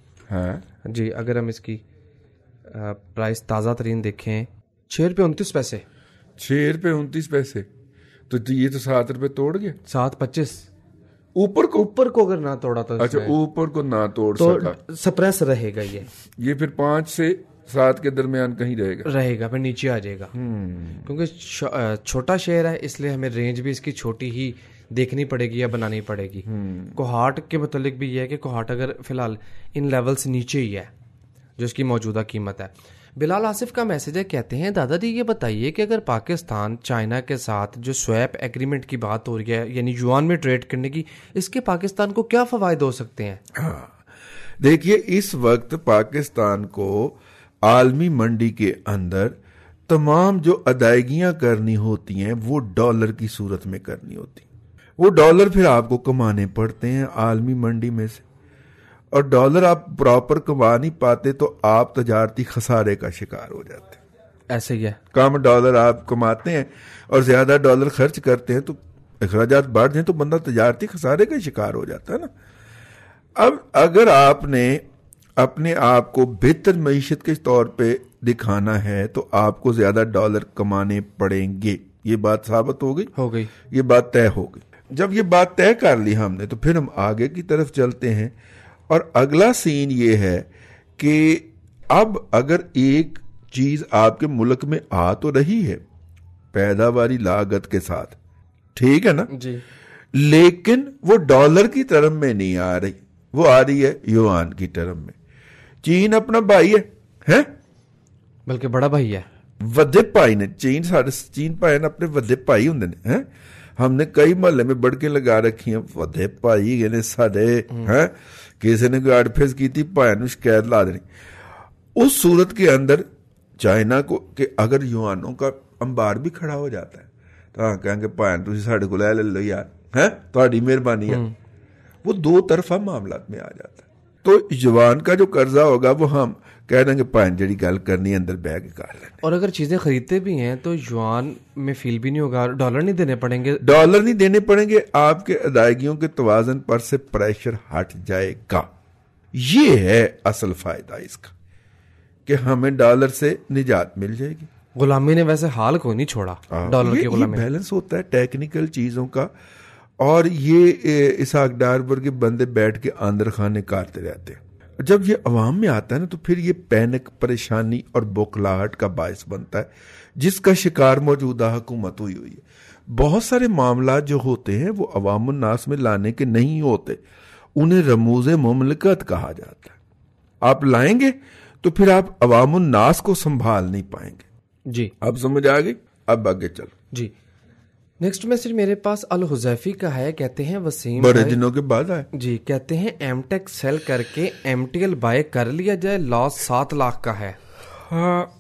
हाँ जी, अगर हम इसकी प्राइस ताज़ा तरीन देखें, छह रुपये उनतीस पैसे छह रुपये उनतीस पैसे तो ये तो सात रुपये तोड़ गया। सात पच्चीस ऊपर को ऊपर को अगर ना तोड़ा तो अच्छा, ऊपर को ना तोड़ तो सका, सप्रेस रहेगा ये ये फिर पांच से सात के दरमियान कहीं रहेगा रहेगा फिर नीचे आ जाएगा। क्योंकि छोटा शेयर है इसलिए हमें रेंज भी इसकी छोटी ही देखनी पड़ेगी या बनानी पड़ेगी। कोहार्ट के मुतालिक भी ये है कि कोहार्ट अगर फिलहाल इन लेवल से नीचे ही है जो इसकी मौजूदा कीमत है। बिलाल आसिफ का मैसेज है, कहते हैं दादाजी ये बताइए कि अगर पाकिस्तान चाइना के साथ जो स्वैप एग्रीमेंट की बात हो रही है यानी युआन में ट्रेड करने की, इसके पाकिस्तान को क्या फवायद हो सकते हैं? हाँ, देखिए इस वक्त पाकिस्तान को आलमी मंडी के अंदर तमाम जो अदायगियां करनी होती हैं वो डॉलर की सूरत में करनी होती, वो डॉलर फिर आपको कमाने पड़ते हैं आलमी मंडी में से, और डॉलर आप प्रॉपर कमा नहीं पाते तो आप तजारती खसारे का शिकार हो जाते हैं। ऐसे ही है, कम डॉलर आप कमाते हैं और ज्यादा डॉलर खर्च करते हैं तो अखराजात बढ़ जाए तो बंदा तजारती खसारे का शिकार हो जाता है ना। अब अगर आपने अपने आप को बेहतर मईशत के तौर पे दिखाना है तो आपको ज्यादा डॉलर कमाने पड़ेंगे, ये बात साबित हो गई हो गई ये बात तय हो गई। जब ये बात तय कर ली हमने तो फिर हम आगे की तरफ चलते हैं और अगला सीन ये है कि अब अगर एक चीज आपके मुल्क में आ तो रही है पैदावारी लागत के साथ, ठीक है ना जी, लेकिन वो डॉलर की तरफ में नहीं आ रही, वो आ रही है युआन की तरफ में। चीन अपना भाई है, है? बल्कि बड़ा भाई है, वधे भाई ने चीन साढ़े चीन भाई ने अपने वधे भाई होंगे ने, हैं? हमने कई मोहल्ले में बढ़के लगा रखी हैं वधे भाई ने साढ़े, हैं? किसी ने कोई अड़फेस की थी भाई ने शिकायत ला देनी। उस सूरत के अंदर चाइना को कि अगर युआनों का अंबार भी खड़ा हो जाता है तो कहेंगे भाई तुम साढ़े को ले लो यार, है थोड़ी मेहरबानी है। वो दो तरफा मामला में आ जाता है। तो युआन का जो कर्जा होगा वो हम कह देंगे भाई जड़ी गल करनी अंदर बह के कर लेंगे, और अगर चीजें खरीदते भी हैं तो युआन में फील भी नहीं होगा, डॉलर नहीं देने पड़ेंगे डॉलर नहीं देने पड़ेंगे आपके अदायगियों के तवाजन पर से प्रेशर हट जाएगा। ये है असल फायदा इसका कि हमें डॉलर से निजात मिल जाएगी। गुलामी ने वैसे हाल को नहीं छोड़ा डॉलर की गुलामी। बैलेंस होता है टेक्निकल चीजों का, और ये इसाक डार वर्गे बंदे बैठ के आंदर खाने काटते रहते हैं। जब ये अवाम में आता है ना तो फिर ये पैनिक, परेशानी और बौखलाहट का बायस बनता है जिसका शिकार मौजूदा हुकूमत हुई हुई है। बहुत सारे मामला जो होते हैं वो अवामुन नास में लाने के नहीं होते, उन्हें रमूज़े मुमलिकत कहा जाता है। आप लाएंगे तो फिर आप अवामुन नास को संभाल नहीं पाएंगे। जी, अब समझ आ गई। अब आगे चलो जी। नेक्स्ट मैसेज मेरे पास अल हुजैफी का है, कहते हैं वसीम बड़े दिनों के बाद आए जी, कहते हैं एमटेक सेल करके एमटीएल बाय कर लिया जाए, लॉस सात लाख का है। हाँ,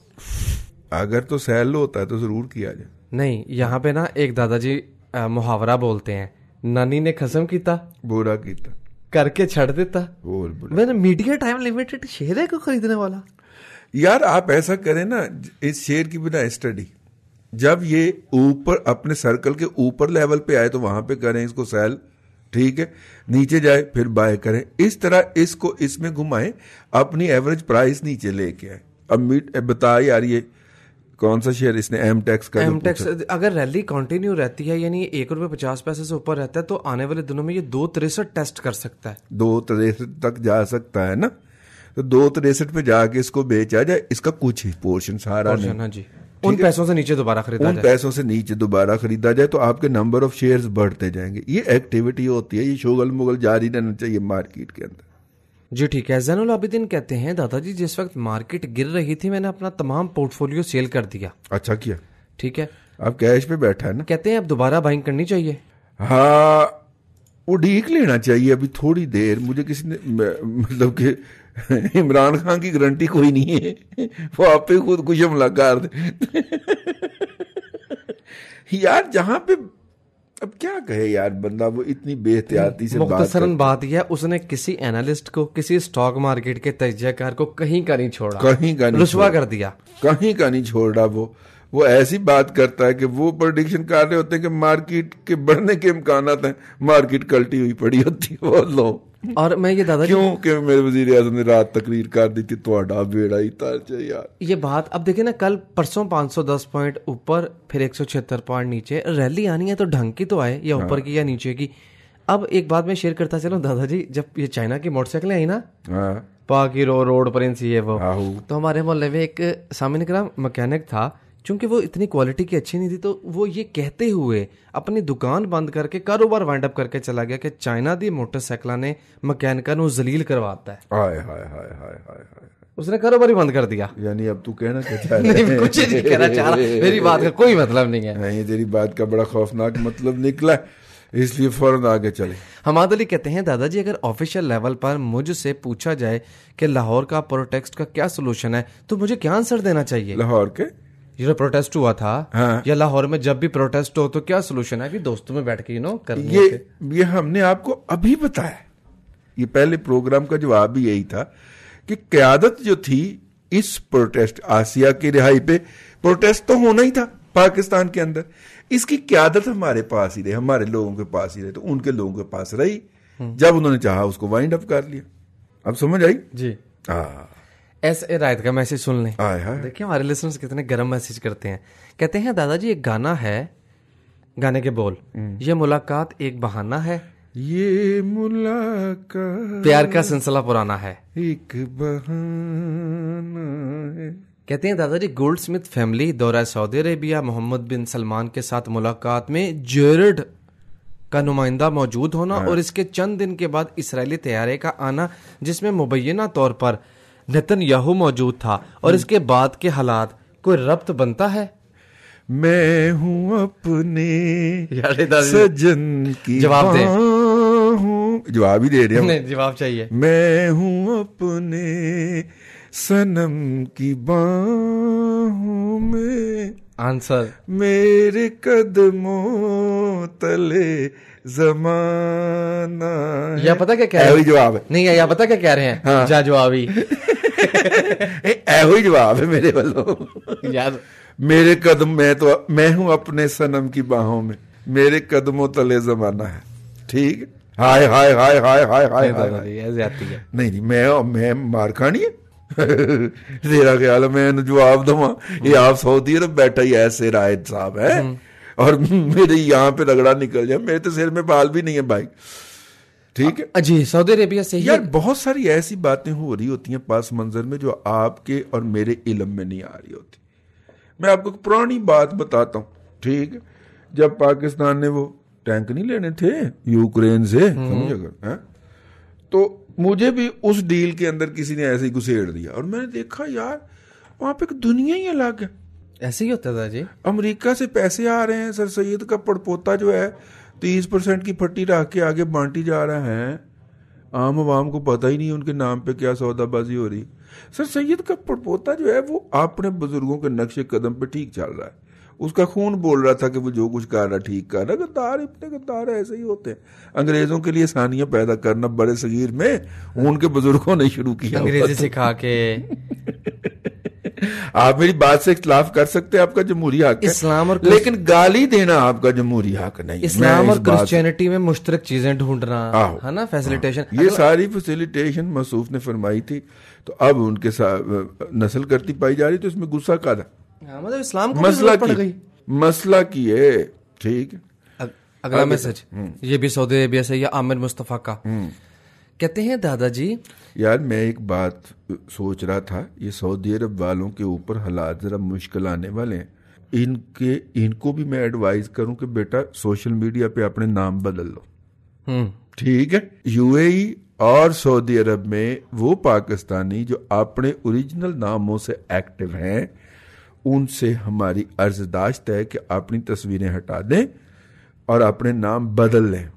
अगर तो सेल होता है तो जरूर किया जाए। नहीं, यहाँ पे ना एक दादाजी मुहावरा बोलते हैं, नानी ने खसम कीता बुरा कीता करके छड़ देता। मैंने मीडिया टाइम लिमिटेड शेयर है को खरीदने वाला। यार आप ऐसा करें ना, इस शेयर की बिना स्टडी, जब ये ऊपर अपने सर्कल के ऊपर लेवल पे आए तो वहां पे करें इसको सेल, ठीक है, नीचे जाए फिर बाय करें, इस तरह इसको इसमें घुमाएं, अपनी एवरेज प्राइस नीचे लेके आए। अब मीट बता यार ये कौन सा शेयर इसने एम टैक्स का एम टैक्स अगर रैली कंटिन्यू रहती है यानी एक रुपए पचास पैसे से ऊपर रहता है तो आने वाले दिनों में ये दो तिरसठ टेस्ट कर सकता है, दो तिरसठ तक जा सकता है ना। तो दो तिरसठ पे जाके इसको बेचा जाए, इसका कुछ ही पोर्शन सारा नहीं, हाँ जी, उन पैसों से नीचे दोबारा खरीदा उन जाए, पैसों से नीचे दोबारा खरीदा जाए, तो आपके नंबर ऑफ शेयर्स बढ़ते जाएंगे। ये एक्टिविटी होती है, ये शोगल मुगल जारी रहना चाहिए मार्केट के अंदर। जी ठीक है। जैनुल आबिदीन कहते हैं दादाजी जिस वक्त मार्केट गिर रही थी मैंने अपना तमाम पोर्टफोलियो सेल कर दिया। अच्छा किया। ठीक है, आप कैश पे बैठा है ना। कहते हैं अब दोबारा बाइंग करनी चाहिए। हाँ, उड़ीक लेना चाहिए अभी थोड़ी देर। मुझे किसी ने मतलब कि इमरान खान की गारंटी कोई नहीं है, वो आप पे खुद कुछ हमला कर दे यार। जहां पे अब क्या कहे यार बंदा, वो इतनी बेहतियाती से बात मुख्तसरन बात यह, उसने किसी एनालिस्ट को, किसी स्टॉक मार्केट के तजज़ियाकार को कहीं का नहीं छोड़ा, कहीं का नहीं रुसवा कर दिया, कहीं का नहीं छोड़ा। वो वो ऐसी बात करता है कि वो प्रेडिक्शन कर रहे होते हैं कि मार्केट के बढ़ने के इम्कानात हैं, मार्केट कल्टी हुई पड़ी होती है। वो लो, और मैं ये दादा क्यों कि मेरे वजीर आज़म ने रात तकरीर कर दी थी, तो बेड़ा ही तार चाहिए यार। ये बात अब देखिए ना, कल परसों पाँच सौ दस पॉइंट ऊपर, फिर एक सौ छिहत्तर पॉइंट नीचे। रैली आनी है तो ढंग की तो आए, या ऊपर हाँ। की या नीचे की। अब एक बात मैं शेयर करता चलूं दादाजी, जब ये चाइना की मोटरसाइकिलें आई ना, हाँ। पाकि रो रोड पर ये वो, तो हमारे मोहल्ले में एक सामने कराम मैकेनिक था, चूंकि वो इतनी क्वालिटी की अच्छी नहीं थी, तो वो ये कहते हुए अपनी दुकान बंद करके कारोबार वाइंड अप करके चला गया कि चाइना दी मोटरसाइकिल ने मैकेनिका नु जलील करवाता है। हाय हाय हाय हाय हाय हाय, उसने कारोबार ही बंद कर दिया। यानी अब तू कहना क्या चाह रहा है? नहीं, कुछ नहीं कहना चाह रहा, मेरी बात का कोई मतलब नहीं है। नहीं, तेरी बात का बड़ा खौफनाक मतलब निकला, इसलिए फौरन आगे चले। हमाद अली कहते हैं दादाजी अगर ऑफिशियल लेवल पर मुझसे पूछा जाए कि लाहौर का प्रोटेस्ट का क्या सोल्यूशन है, तो मुझे क्या आंसर देना चाहिए? लाहौर के ये प्रोटेस्ट हुआ था, हाँ। या लाहौर में जब भी प्रोटेस्ट हो तो क्या सोल्यूशन है? अभी दोस्तों में बैठ के यू नो कर ये ये हमने आपको अभी बताया। ये पहले प्रोग्राम का जवाब भी यही था कि क़यादत जो थी इस प्रोटेस्ट, आसिया की रिहाई पे प्रोटेस्ट तो होना ही था पाकिस्तान के अंदर, इसकी क़यादत हमारे पास ही रही, हमारे लोगों के पास ही रही, तो उनके लोगों के पास रही। जब उन्होंने चाहा उसको वाइंड अप कर लिया। अब समझ आई जी। हाँ, ऐसे रायत का मैसेज सुन लें। देखिए हमारे लिसनर्स कितने गर्म मैसेज करते हैं। कहते हैं दादाजी एक गाना है, गाने के बोल, ये मुलाकात एक बहाना है, ये मुलाकात प्यार का सिलसिला पुराना है, एक बहाना है। कहते हैं दादाजी गोल्ड स्मिथ फैमिली दौरा Saudi Arabia, Mohammed bin Salman के साथ मुलाकात में जेरड का नुमाइंदा मौजूद होना, हाँ। और इसके चंद दिन के बाद इसराइली तैयारे का आना, जिसमें मुबैना तौर पर नेतन्याहू मौजूद था, और इसके बाद के हालात, कोई रब्त बनता है? मैं हूं अपने सजन की जवाब दे। जवाब ही दे रहे नहीं, जवाब चाहिए। मैं हूं अपने सनम की बाहों में, आंसर मेरे कदमों तले जमाना। या पता क्या कह रहे हैं? जवाब है नहीं, या पता क्या कह रहे हैं? हाँ। जा जवाब ही ऐहो ही जवाब है मेरे वालों यार। मेरे कदम, मैं तो मैं हूं अपने सनम की बाहों में, मेरे कदमों तले जमाना है। ठीक, हाय हाय हाय हाय हाय हाय हाय। नहीं नहीं, मैं मैं मार खानी है तेरा ख्याल है मैं जवाब दूंगा? ये आप सऊदी अरब बैठा ही ऐसे रायत साहब है, और मेरे यहाँ पे रगड़ा निकल जाए, मेरे तो सिर में बाल भी नहीं है भाई। ठीक है जी, सऊदी अरेबिया से यार बहुत सारी ऐसी बातें हो रही होती हैं पास मंजर में जो आपके और मेरे इल्म में नहीं आ रही होती। मैं आपको पुरानी बात बताता हूँ। ठीक, जब पाकिस्तान ने वो टैंक नहीं लेने थे यूक्रेन से, समझ अगर, तो मुझे भी उस डील के अंदर किसी ने ऐसे ही घुसेड़ दिया, और मैंने देखा यार वहां पे दुनिया ही अलग है। ऐसे ही होता था जी। अमेरिका से पैसे आ रहे हैं, सर सैयद का पड़पोता जो है तीस परसेंट की फट्टी रख के आगे बांटी जा रहा है, आम आवाम को पता ही नहीं उनके नाम पे क्या सौदाबाजी हो रही। सर सैयद का पड़पोता जो है वो अपने बुजुर्गों के नक्शे कदम पे ठीक चल रहा है, उसका खून बोल रहा था कि वो जो कुछ कर रहा ठीक कर रहा। गद्दार इतने गद्दार ऐसे ही होते हैं। अंग्रेजों के लिए आसानियां पैदा करना बड़े सगीर में उनके बुजुर्गों ने शुरू किया, अंग्रेजी सिखा के। आप मेरी बात से इख्तिलाफ कर सकते हैं, आपका जमहूरी हक है, इस्लाम और लेकिन गाली देना आपका जमहूरी हक नहीं। इस्लाम और क्रिश्चियनिटी में मुश्तरक चीजें ढूंढना है ना, फैसिलिटेशन, ये सारी फैसिलिटेशन मसूफ ने फरमाई थी, तो अब उनके साथ नस्ल करती पाई जा रही, तो इसमें गुस्सा का था। मतलब इस्लाम को मसला पड़ गई, मसला की है। ठीक, अगला मैसेज ये भी सऊदी अरेबिया से, या आमिर मुस्तफा का, कहते हैं दादाजी, यार मैं एक बात सोच रहा था, ये सऊदी अरब वालों के ऊपर हालात जरा मुश्किल आने वाले हैं। इनके इनको भी मैं एडवाइस करूं कि बेटा सोशल मीडिया पे अपने नाम बदल लो। ठीक है। यूएई और सऊदी अरब में वो पाकिस्तानी जो अपने ओरिजिनल नामों से एक्टिव हैं, उनसे हमारी अर्जदाश्त है कि अपनी तस्वीरें हटा दें और अपने नाम बदल लें।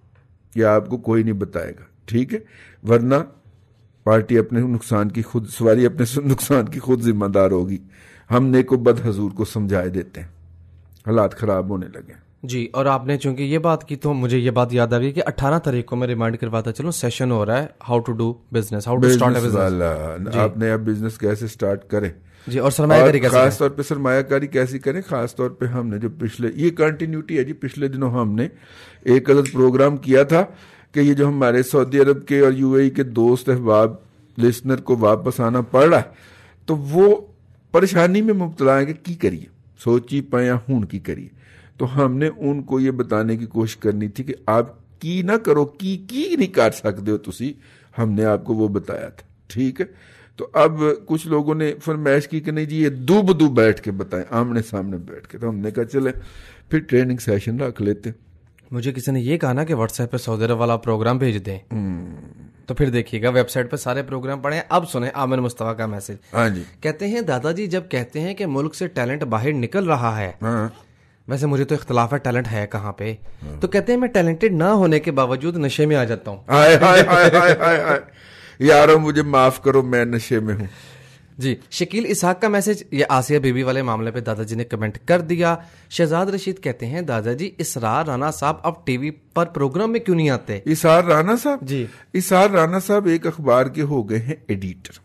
यह आपको कोई नहीं बताएगा, ठीक है? वरना पार्टी अपने नुकसान की खुद सवारी अपने नुकसान की खुद जिम्मेदार होगी। हम नेको बद हजूर को समझाए देते हैं, हालात खराब होने लगे जी। और आपने चूंकि ये बात की तो मुझे ये बात याद आ गई कि अठारह तारीख को मैं रिमाइंड करवाता चलूं, सेशन हो रहा है how to do business, how to start a business. आपने अब बिजनेस कैसे स्टार्ट करें जी, और सरमायाकारी कैसे, खास तौर पे सरमायाकारी कैसी करें। खास तौर पे हमने जो पिछले, ये कंटिन्यूटी है जी, पिछले दिनों हमने एक अलग प्रोग्राम किया था कि ये जो हमारे सऊदी अरब के और यूएई के दोस्त अहबाब लिसनर को वापस आना पड़ रहा है, तो वो परेशानी में मुब्तला है कि की करिए, सोची पाया हूं की करिए। तो हमने उनको ये बताने की कोशिश करनी थी कि आप की ना करो, की की नहीं कर सकते हो तुसी, हमने आपको वो बताया था, ठीक है? तो अब कुछ लोगों ने फरमाइश की कि नहीं जी ये दू बदू बैठ के बताएं, आमने सामने बैठ के। तो हमने कहा चले फिर ट्रेनिंग सेशन रख लेते। मुझे किसी ने ये कहा ना कि व्हाट्सएप पे सऊदी अरब वाला प्रोग्राम भेज दें, तो फिर देखिएगा वेबसाइट पे सारे प्रोग्राम पड़े हैं। अब सुने आमिर मुस्तफा का मैसेज। हाँ जी। कहते हैं दादाजी, जब कहते हैं कि मुल्क से टैलेंट बाहर निकल रहा है, हाँ। वैसे मुझे तो इख्तलाफ है टैलेंट है कहाँ पे, हाँ। तो कहते हैं मैं टैलेंटेड ना होने के बावजूद नशे में आ जाता हूँ। हाय हाय हाय हाय हाय हाय यारो मुझे माफ करो, मैं नशे में हूँ जी। शकील इसहाक का मैसेज, ये आसिया बीबी वाले मामले पे दादाजी ने कमेंट कर दिया। शहजाद रशीद कहते हैं दादाजी, इसरार राना साहब अब टीवी पर प्रोग्राम में क्यों नहीं आते? इसरार राना साहब जी, इसरार राना साहब एक अखबार के हो गए हैं एडिटर,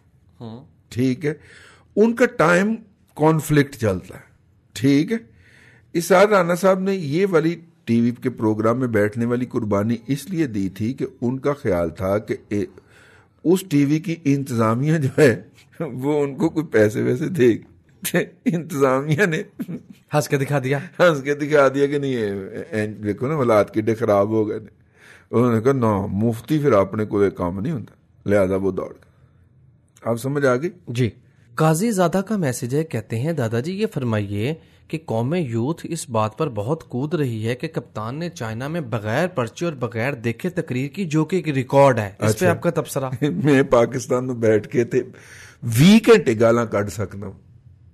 ठीक है? उनका टाइम कॉन्फ्लिक्ट चलता है, ठीक है? इसरार राना साहब ने ये वाली टीवी के प्रोग्राम में बैठने वाली कुर्बानी इसलिए दी थी कि उनका ख्याल था कि उस टीवी की इंतजामिया जो है वो उनको कोई पैसे वैसे दे, इंतजामिया ने हंस के दिखा दिया हंस के दिखा दिया कि नहीं ये देखो ना हालात किड्डे खराब हो गए। उन्होंने कहा ना मुफ्ती फिर अपने को काम नहीं होता, लिहाजा वो दौड़ गए। आप समझ आ गई जी। काजी ज़ादा का मैसेज है, कहते हैं दादाजी ये फरमाइए कि कौम यूथ इस बात पर बहुत कूद रही है कि कप्तान ने चाइना में बगैर पर्चे और बगैर देखे तकरीर की, जो कि एक रिकॉर्ड है। इस पे आपका तबसरा? मैं पाकिस्तान में बैठ के थे वी घंटे गाला काट सकता हूं।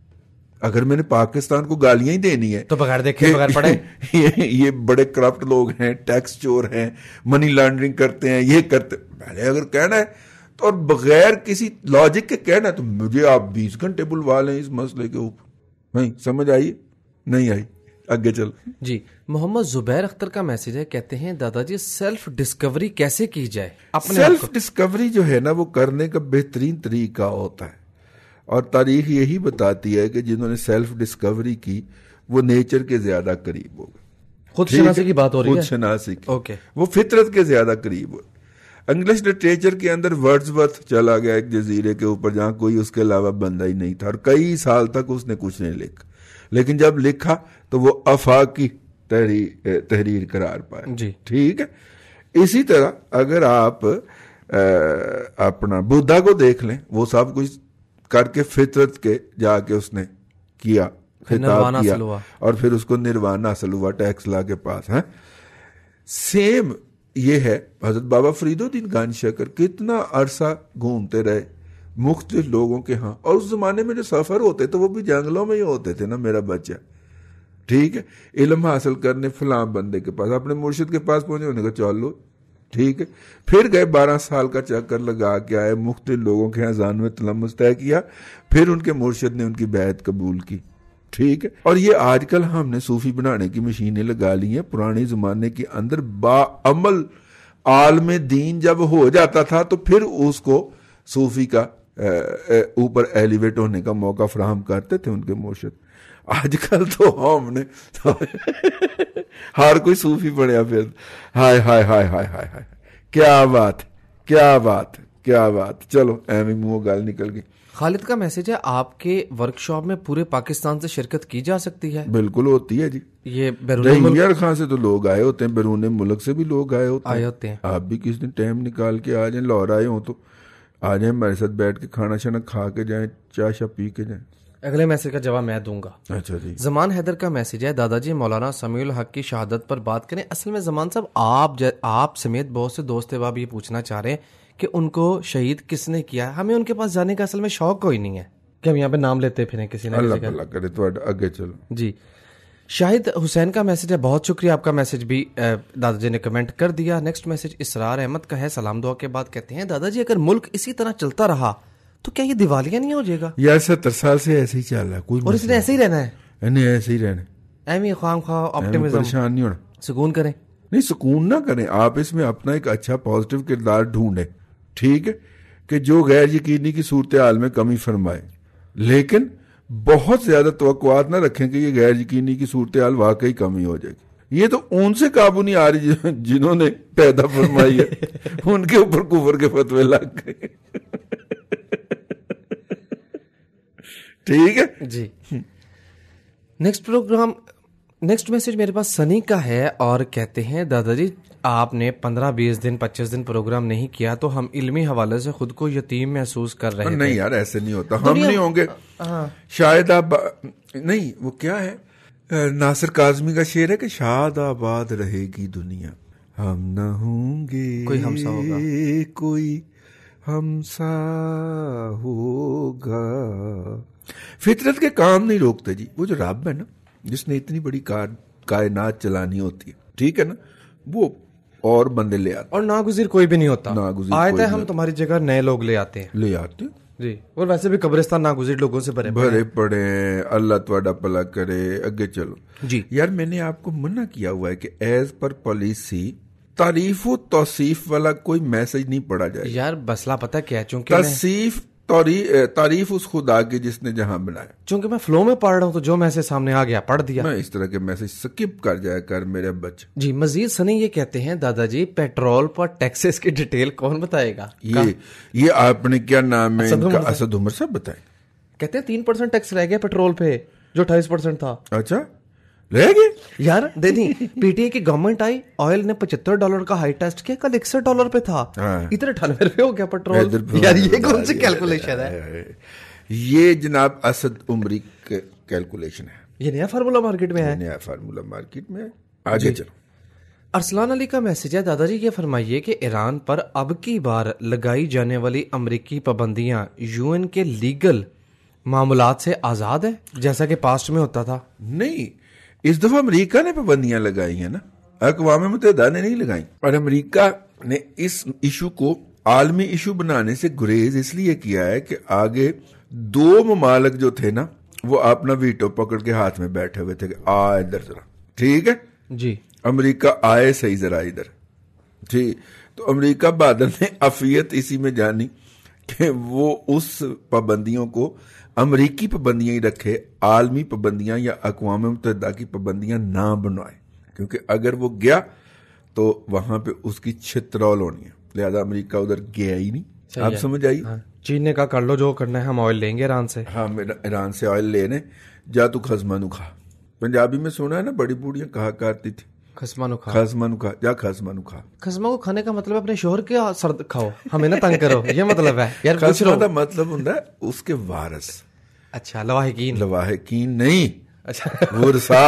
अगर मैंने पाकिस्तान को गालियां ही देनी है तो बगैर देखे बगैर पढ़े ये, ये बड़े करप्ट लोग हैं, टैक्स चोर हैं, मनी लॉन्ड्रिंग करते हैं, ये करते, पहले अगर कहना है तो और बगैर किसी लॉजिक के कहना है तो मुझे आप बीस घंटे बुलवा लें इस मसले के ऊपर। नहीं समझ आई? नहीं आई, आगे चल जी। मोहम्मद जुबैर अख्तर का मैसेज है, कहते हैं दादाजी सेल्फ डिस्कवरी कैसे की जाए? अपने सेल्फ डिस्कवरी जो है ना वो करने का बेहतरीन तरीका होता है, और तारीख यही बताती है कि जिन्होंने सेल्फ डिस्कवरी की वो नेचर के ज्यादा करीब हो गए। खुद शनासी की बात हो रही है, खुद शनासी की, ओके। वो फितरत के ज्यादा करीब हो। इंग्लिश लिटरेचर के अंदर वर्ड्सवर्थ चला गया एक जजीरे के ऊपर जहां कोई उसके अलावा बंदा ही नहीं था, और कई साल तक उसने कुछ नहीं लिखा, लेकिन जब लिखा तो वो अफाकी तहरीर तहरीर करार पाया जी, ठीक है। इसी तरह अगर आप आ, अपना बुद्धा को देख लें, वो सब कुछ करके फितरत के जाके उसने किया, खिताब किया और फिर उसको निर्वाण हासिल हुआ टैक्स ला के पास है। सेम ये है हजरत बाबा फरीदुद्दीन गानशकर कितना अरसा घूमते रहे मुख्तलिफ लोगों के यहाँ, और उस जमाने में जो सफर होते तो वो भी जंगलों में ही होते थे ना मेरा बच्चा, ठीक है। इल्म हासिल करने फलां बंदे के पास, अपने मुर्शिद के पास पहुंचे, उन्होंने कहा चलो ठीक है। फिर गए बारह साल का चक्कर लगा के आए, मुख्तलिफ लोगों के यहाँ जान में तलम्मुस तय किया, फिर उनके मुर्शिद ने उनकी बैत कबूल की, ठीक है। और ये आजकल हमने सूफी बनाने की मशीनें लगा ली हैं। पुराने जमाने के अंदर बाअमल आलम दीन जब हो जाता था तो फिर उसको सूफी का ऊपर एलिवेट होने का मौका फराहम करते थे उनके मुर्शिद। आजकल तो हमने तो हर कोई सूफी पढ़िया फिर। हाय हाय हाय हाय हाय हाय, क्या बात क्या बात क्या बात, चलो एवं मुंह गाल निकल गई। खालिद का मैसेज है, आपके वर्कशॉप में पूरे पाकिस्तान से शिरकत की जा सकती है? बिल्कुल होती है जी। ये बैरून मुल्क खां से तो लोग आए होते हैं, बैरून मुल्क से भी लोग आए होते आए होते हैं। आप भी किस दिन टाइम निकाल के आ जाए, लाहौर आए हो तो आ जाए हमारे साथ, बैठ के खाना शाना खा के जाए, चाय शा पी के जाए। अगले मैसेज का जवाब मैं दूंगा। अच्छा जी। जमान हैदर का मैसेज है, दादाजी मौलाना समीउल हक की शहादत पर बात करें। असल में जमान साहब, आप आप समेत बहुत से दोस्त आप ये पूछना चाह रहे हैं कि उनको शहीद किसने किया है। हमें उनके पास जाने का असल में शौक कोई नहीं है कि हम यहाँ पे नाम लेते फिर किसी ने। अल्लाह भला करे, तो आगे चलो जी। शाहिद हुसैन का मैसेज है, बहुत शुक्रिया, आपका मैसेज भी दादाजी ने कमेंट कर दिया। नेक्स्ट मैसेज इसरार अहमद का है, सलाम दुआ के बाद कहते हैं, दादाजी अगर मुल्क इसी तरह चलता रहा तो क्या ये दिवालिया नहीं हो जाएगा? यार सत्तर साल से ऐसे ही चल रहा है, कोई और इसने ऐसे ही रहना है, इन्हें ऐसे ही रहना है, एमी ख्वाम खा ऑप्टिमिज्म, परेशान नहीं होना, सुकून करें। नहीं सुकून ना करें, आप इसमें अपना एक अच्छा पॉजिटिव किरदार ढूंढें, ठीक है, कि जो गैर यकीनी की सूरत हाल में कमी फरमाए, लेकिन बहुत ज्यादा तवक्कुआत ना रखें कि ये गैर यकीनी की सूरत हाल वाकई कमी हो जाएगी। ये तो उनसे काबू नहीं आ रही जिन्होंने पैदा फरमाई है, उनके ऊपर कुफर के फतवे लग गए। ठीक है जी। नेक्स्ट प्रोग्राम नेक्स्ट मैसेज मेरे पास सनी का है और कहते हैं, दादाजी आपने पंद्रह बीस दिन पच्चीस दिन प्रोग्राम नहीं किया तो हम इल्मी हवाले से खुद को यतीम महसूस कर रहे हैं। नहीं यार ऐसे नहीं होता, हम नहीं होंगे शायद। आप नहीं, वो क्या है, नासिर काजमी का शेर है कि शाद आबाद रहेगी दुनिया, हम न होंगे कोई हमसा होगा, कोई हमसा होगा। फितरत के काम नहीं रोकते जी, वो जो रब है ना जिसने इतनी बड़ी कार कायनात चलानी होती है, ठीक है ना, वो और बंदे ले आते, और नागुज़िर कोई भी नहीं होता। नागुज़िर आए थे हम तुम्हारी जगह नए लोग ले आते हैं ले आते जी। और वैसे भी कब्रिस्तान नागुज़िर लोगों से भरे भरे पड़े। अल्लाह तुम्हारा भला करे। आगे चलो जी। यार मैंने आपको मना किया हुआ है कि एज पर पॉलिसी तारीफ व तौसीफ वाला कोई मैसेज नहीं पढ़ा जाए यार। मसला पता क्या है, चूंकि तौसीफ तारीफ उस खुदा की जिसने जहां बनाया। चूंकि मैं फ्लो में पढ़ रहा हूं तो जो मैसेज सामने आ गया पढ़ दिया। मैं इस तरह के मैसेज स्किप कर जाया कर मेरे बच्चे जी। मजीद सनी ये कहते हैं, दादाजी पेट्रोल पर टैक्सेस की डिटेल कौन बताएगा? ये ये आपने क्या नाम है इनका? असद उमर साहब बताए। कहते हैं तीन परसेंट टैक्स रह गया पेट्रोल पे जो अट्ठाईस परसेंट था। अच्छा रह गए यार। देखी पीटीए की गवर्नमेंट आई, ऑयल ने पचहत्तर डॉलर का हाई टेस्ट किया, कल इकसठ डॉलर पे था। हाँ। इतने अठानवे रुपए हो गया पेट्रोल। यार ये कौन सी कैलकुलेशन है? ये जनाब असद उमरी कैलकुलेशन है। ये नया फार्मूला मार्केट में है। नया फार्मूला मार्केट में है। आगे चलो। अरसलान अली का मैसेज है, दादाजी ये फरमाइए कि ईरान पर अब की बार लगाई जाने वाली अमरीकी पाबंदियां यूएन के लीगल मामलात से आजाद है जैसा कि पास्ट में होता था? नहीं, इस दफा अमेरिका ने पाबंदियां लगाई है ना, अक़वाम मुत्तहिदा ने नहीं लगाई। और अमेरिका ने इस इशू को आलमी इशू बनाने से गुरेज इसलिए किया है कि आगे दो ममालिक जो थे ना वो अपना वीटो पकड़ के हाथ में बैठे हुए थे कि आ इधर जरा, ठीक है जी, अमेरिका आए सही जरा इधर, ठीक। तो अमेरिका बादल ने अफियत इसी में जानी कि वो उस पाबंदियों को अमरीकी पाबंदियां ही रखे, आलमी पाबंदियां या अक़वाम मुत्तहिदा की पाबंदियां ना बनवाए, क्योंकि अगर वो गया तो वहां पे उसकी छित्रौल होनी है। लिहाजा अमेरिका उधर गया ही नहीं। आप समझ आई? हाँ। चीन ने कहा कर लो जो करना है, हम ऑयल लेंगे ईरान से। हाँ, मेरा ईरान से ऑयल लेने जा, तू खसमानू खा। पंजाबी में सुना है ना, बड़ी बूढ़ियां कहा करती थी खसमानू खा, खसमानू खा, जा खसमानू खा। खसमा को खाने का मतलब अपने शोहर के सर खाओ, हमें ना तंग करो, ये मतलब है यार। खसमा का मतलब होता है उसके वारिस। अच्छा, लवाहिकीन। लवाहिकीन नहीं, अच्छा वुरसा।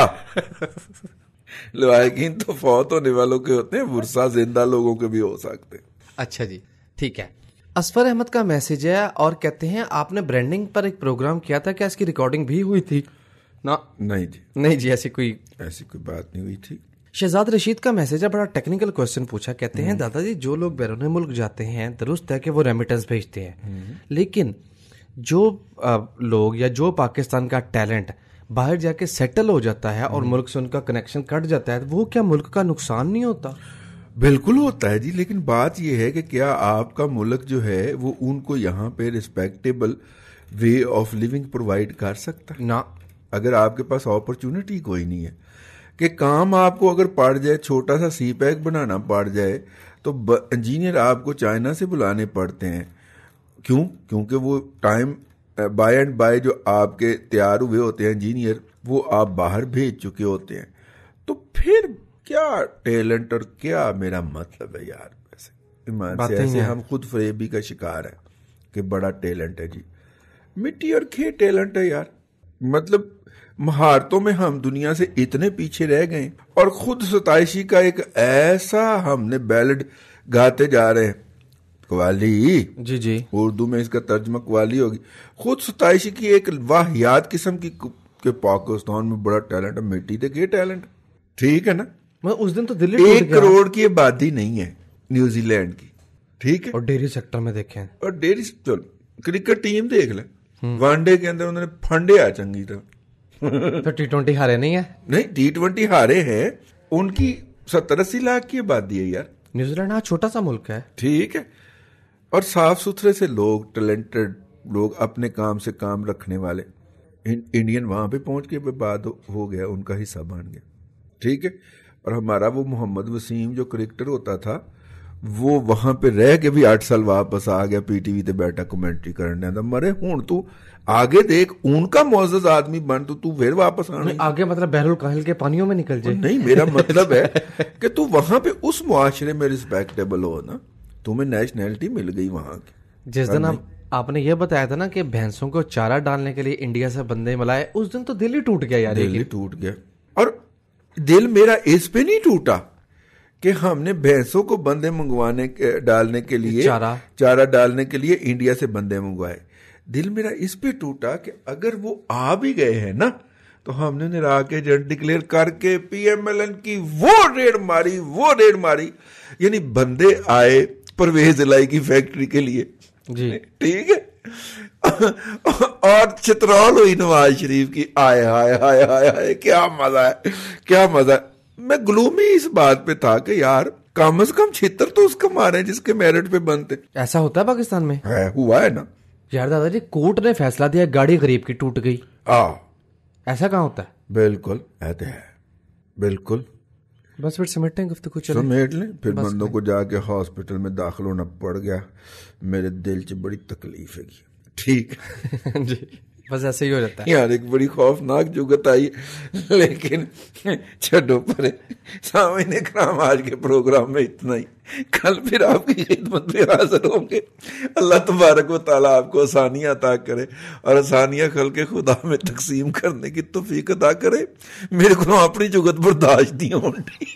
लवाहिकीन तो फौत होने वालों के होते हैं, वुरसा जिंदा लोगों के भी हो सकते हैं। अच्छा जी, ठीक है। असफर अहमद का मैसेज है और कहते हैं, आपने ब्रांडिंग पर एक प्रोग्राम किया था, क्या इसकी रिकॉर्डिंग भी हुई थी? ना नहीं जी, नहीं जी, ऐसी कोई ऐसी कोई बात नहीं हुई थी। शहजाद रशीद का मैसेज है, बड़ा टेक्निकल क्वेश्चन पूछा। कहते हैं, दादाजी जो लोग बैरून मुल्क जाते हैं दुरुस्त है कि वो रेमिटेंस भेजते हैं, लेकिन जो आ, लोग या जो पाकिस्तान का टैलेंट बाहर जाके सेटल हो जाता है और मुल्क से उनका कनेक्शन कट जाता है, वो क्या मुल्क का नुकसान नहीं होता? बिल्कुल होता है जी, लेकिन बात यह है कि क्या आपका मुल्क जो है वो उनको यहाँ पे respectable way of living provide कर सकता है ना? अगर आपके पास अपॉर्चुनिटी कोई नहीं है कि काम आपको अगर पड़ जाए, छोटा सा सी पैक बनाना पड़ जाए, तो इंजीनियर आपको चाइना से बुलाने पड़ते हैं। क्यों? क्योंकि वो टाइम बाय एंड बाय जो आपके तैयार हुए होते हैं इंजीनियर, वो आप बाहर भेज चुके होते हैं। तो फिर क्या टैलेंट और क्या मेरा मतलब है यार, वैसे ईमान से ऐसे हम खुद फरेबी का शिकार है कि बड़ा टैलेंट है जी। मिट्टी और खे टैलेंट है यार। मतलब महारतों में हम दुनिया से इतने पीछे रह गए और खुद सताइशी का एक ऐसा हमने बैलेड गाते जा रहे हैं, कवाली जी जी, उर्दू में इसका तर्जमा कवाली होगी। खुद सताइशी की एक वाहियात किस्म की के पाकिस्तान में बड़ा टैलेंट है, मिट्टी दे के टैलेंट, ठीक है ना। मैं उस दिन तो दिल्ली एक करोड़ की आबादी नहीं है न्यूजीलैंड की, ठीक है, और डेयरी सेक्टर में देखें, और डेयरी चलो क्रिकेट टीम देख ले, वनडे के अंदर उन्होंने फंडे आ चंगी तरह। तो टी ट्वेंटी हारे नहीं है? नहीं, टी ट्वेंटी हारे हैं, उनकी सत्तर अस्सी लाख की आबादी है यार। न्यूजीलैंड हाँ छोटा सा मुल्क है, ठीक है, और साफ सुथरे से लोग, टैलेंटेड लोग, अपने काम से काम रखने वाले। इंडियन वहां पे पहुंच के बाद हो गया, उनका हिस्सा बन गया, ठीक है। और हमारा वो मोहम्मद वसीम जो क्रिकेटर होता था, वो वहां पे रह के भी आठ साल वापस आ गया, पीटीवी ते बैठा कमेंट्री करने था। मरे हुण तू आगे देख, उनका मोअज़्ज़ज़ आदमी बन, तो तू फिर वापस आना आगे, मतलब बहरुल काहिल के पानियों में निकल जाए। नहीं, मेरा मतलब है कि तू वहां पे उस मुआशरे में रिस्पेक्टेबल हो ना, तुम्हें नेशनैलिटी मिल गई वहां की। जिस दिन आप, आपने ये बताया था ना कि भैंसों को चारा डालने के लिए इंडिया से बंदे मिलाए, उस दिन तो दिल ही टूट गया यार। दिल ही टूट गया। और दिल मेरा इस पे नहीं टूटा कि हमने भैंसों को बंदे मंगवाने के, डालने के लिए चारा चारा डालने के लिए इंडिया से बंदे मंगवाए। दिल मेरा इस पे टूटा कि अगर वो आ भी गए हैं ना, तो हमने निरा के एजेंट डिक्लेयर करके पीएमएलएन की वो रेड मारी, वो रेड मारी, यानी बंदे आए परवेज इलाई की फैक्ट्री के लिए जी, ठीक है। और चित्रौल हुई नवाज शरीफ की, आए हाय हाय हाय हाय, क्या मजा है, क्या मजा है। मैं ग्लूमी इस बात पे था कि यार कम से कम छितर तो उसका मारे जिसके मेरिट पे बनते। ऐसा होता है पाकिस्तान में? है, हुआ है ना यार। दादाजी कोर्ट ने फैसला दिया, गाड़ी गरीब की टूट गई। आ ऐसा कहाँ होता है? बिल्कुल ऐसे है, बिल्कुल। बस फिर समेटते हैं, गुफ्तगू चले, समेट लें। फिर बंदों को जाके हॉस्पिटल में दाखिल होना पड़ गया, मेरे दिल च बड़ी तकलीफ है, ठीक जी। बस ऐसे ही हो जाता है यार। एक बड़ी खौफनाक जुगत आई, लेकिन छोड़ो पर। सामने कराम, आज के प्रोग्राम में इतना ही। कल फिर आपकी खिदमत में हाजिर होंगे। अल्लाह तबारक व तआला आपको आसानियां अता करे और आसानियां खल के खुदा में तकसीम करने की तौफीक अता करे। मेरे को अपनी जुगत बर्दाश्त नहीं होती।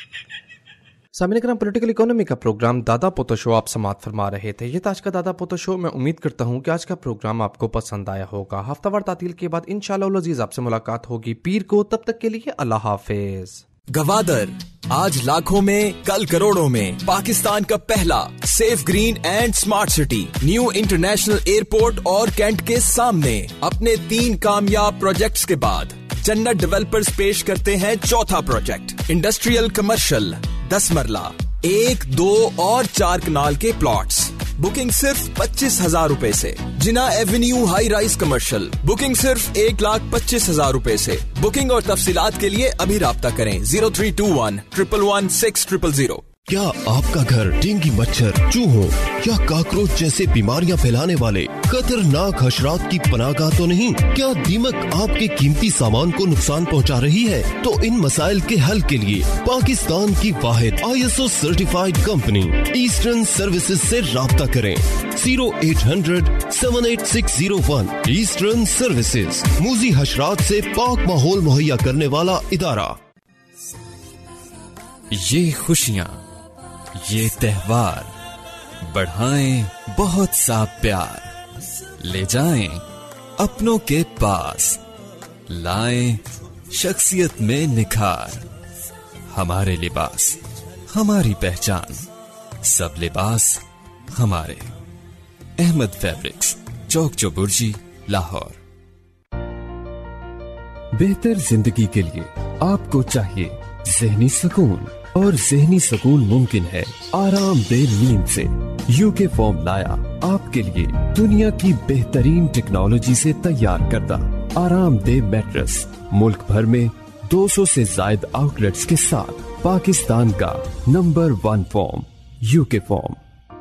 सामने करम पॉलिटिकल इकोनॉमी का प्रोग्राम दादा पोता शो आप समाप्त फरमा रहे थे। ये था आज का दादा पोता शो। मैं उम्मीद करता हूँ कि आज का प्रोग्राम आपको पसंद आया होगा। हफ्तावार तातील के बाद इंशाअल्लाह अज़ीज आपसे मुलाकात होगी पीर को। तब तक के लिए अल्लाह हाफिज। गवादर, आज लाखों में कल करोड़ों में पाकिस्तान का पहला safe green and smart city new international airport और कैंट के सामने अपने तीन कामयाब प्रोजेक्ट्स के बाद जन्नत डेवलपर्स पेश करते हैं चौथा प्रोजेक्ट, इंडस्ट्रियल कमर्शियल दस मरला, एक, दो और चार कनाल के प्लॉट्स। बुकिंग सिर्फ पच्चीस हजार रूपए से। Jinnah avenue high rise commercial, booking सिर्फ एक लाख पच्चीस हजार रूपए से। बुकिंग और तफसीलात के लिए अभी राब्ता करें zero three two one triple one six triple zero. क्या आपका घर डेंगू मच्छर, चूहों या काकरोच जैसे बीमारियां फैलाने वाले खतरनाक हशरात की पनाहगाह तो नहीं? क्या दीमक आपके कीमती सामान को नुकसान पहुंचा रही है? तो इन मसाइल के हल के लिए पाकिस्तान की वाहिद I S O certified company eastern services से राब्ता करें। Zero eight hundred seven eight six zero one. Eastern services, मूजी हशरात से पाक माहौल मुहैया करने वाला इदारा। ये खुशियाँ, ये त्योहार बढ़ाएं बहुत सा प्यार, ले जाएं अपनों के पास, लाएं शख्सियत में निखार। हमारे लिबास हमारी पहचान, सब लिबास हमारे। अहमद फैब्रिक्स, चौक चौबुर्जी, लाहौर। बेहतर जिंदगी के लिए आपको चाहिए ज़हनी सुकून, और ज़हनी सुकून मुमकिन है आरामदेह नींद से। यूके फॉर्म लाया आपके लिए दुनिया की बेहतरीन टेक्नोलॉजी से तैयार करदा आरामदेह मैट्रेस। मुल्क भर में दो सौ से ज्यादा आउटलेट्स के साथ पाकिस्तान का number one form. UK form.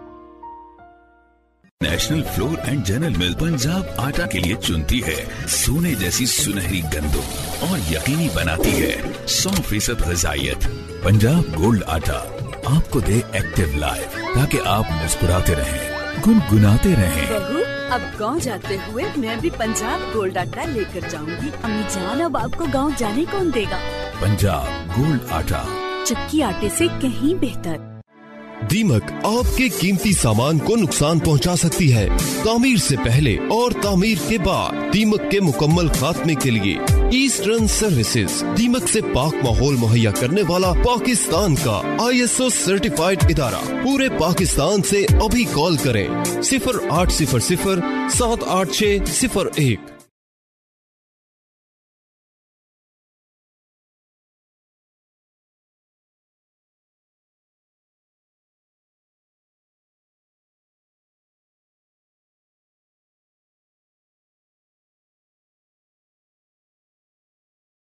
National flour and general mill Punjab आटा के लिए चुनती है सोने जैसी सुनहरी गंदों और यकीनी बनाती है सौ फीसद ग़िज़ाइयत। पंजाब गोल्ड आटा आपको दे एक्टिव लाइफ ताकि आप मुस्कुराते रहें, गुनगुनाते रहें। बहू, अब गांव जाते हुए मैं भी पंजाब गोल्ड आटा लेकर जाऊंगी। अम्मी जान, अब आपको गांव जाने कौन देगा? पंजाब गोल्ड आटा, चक्की आटे से कहीं बेहतर। दीमक आपके कीमती सामान को नुकसान पहुंचा सकती है। तामीर से पहले और तामीर के बाद दीमक के मुकम्मल खात्मे के लिए ईस्टर्न सर्विसेज, दीमक से पाक माहौल मुहैया करने वाला पाकिस्तान का आई एस ओ सर्टिफाइड इदारा। पूरे पाकिस्तान से अभी कॉल करें सिफर आठ सिफर सिफर सात आठ छः सिफर एक।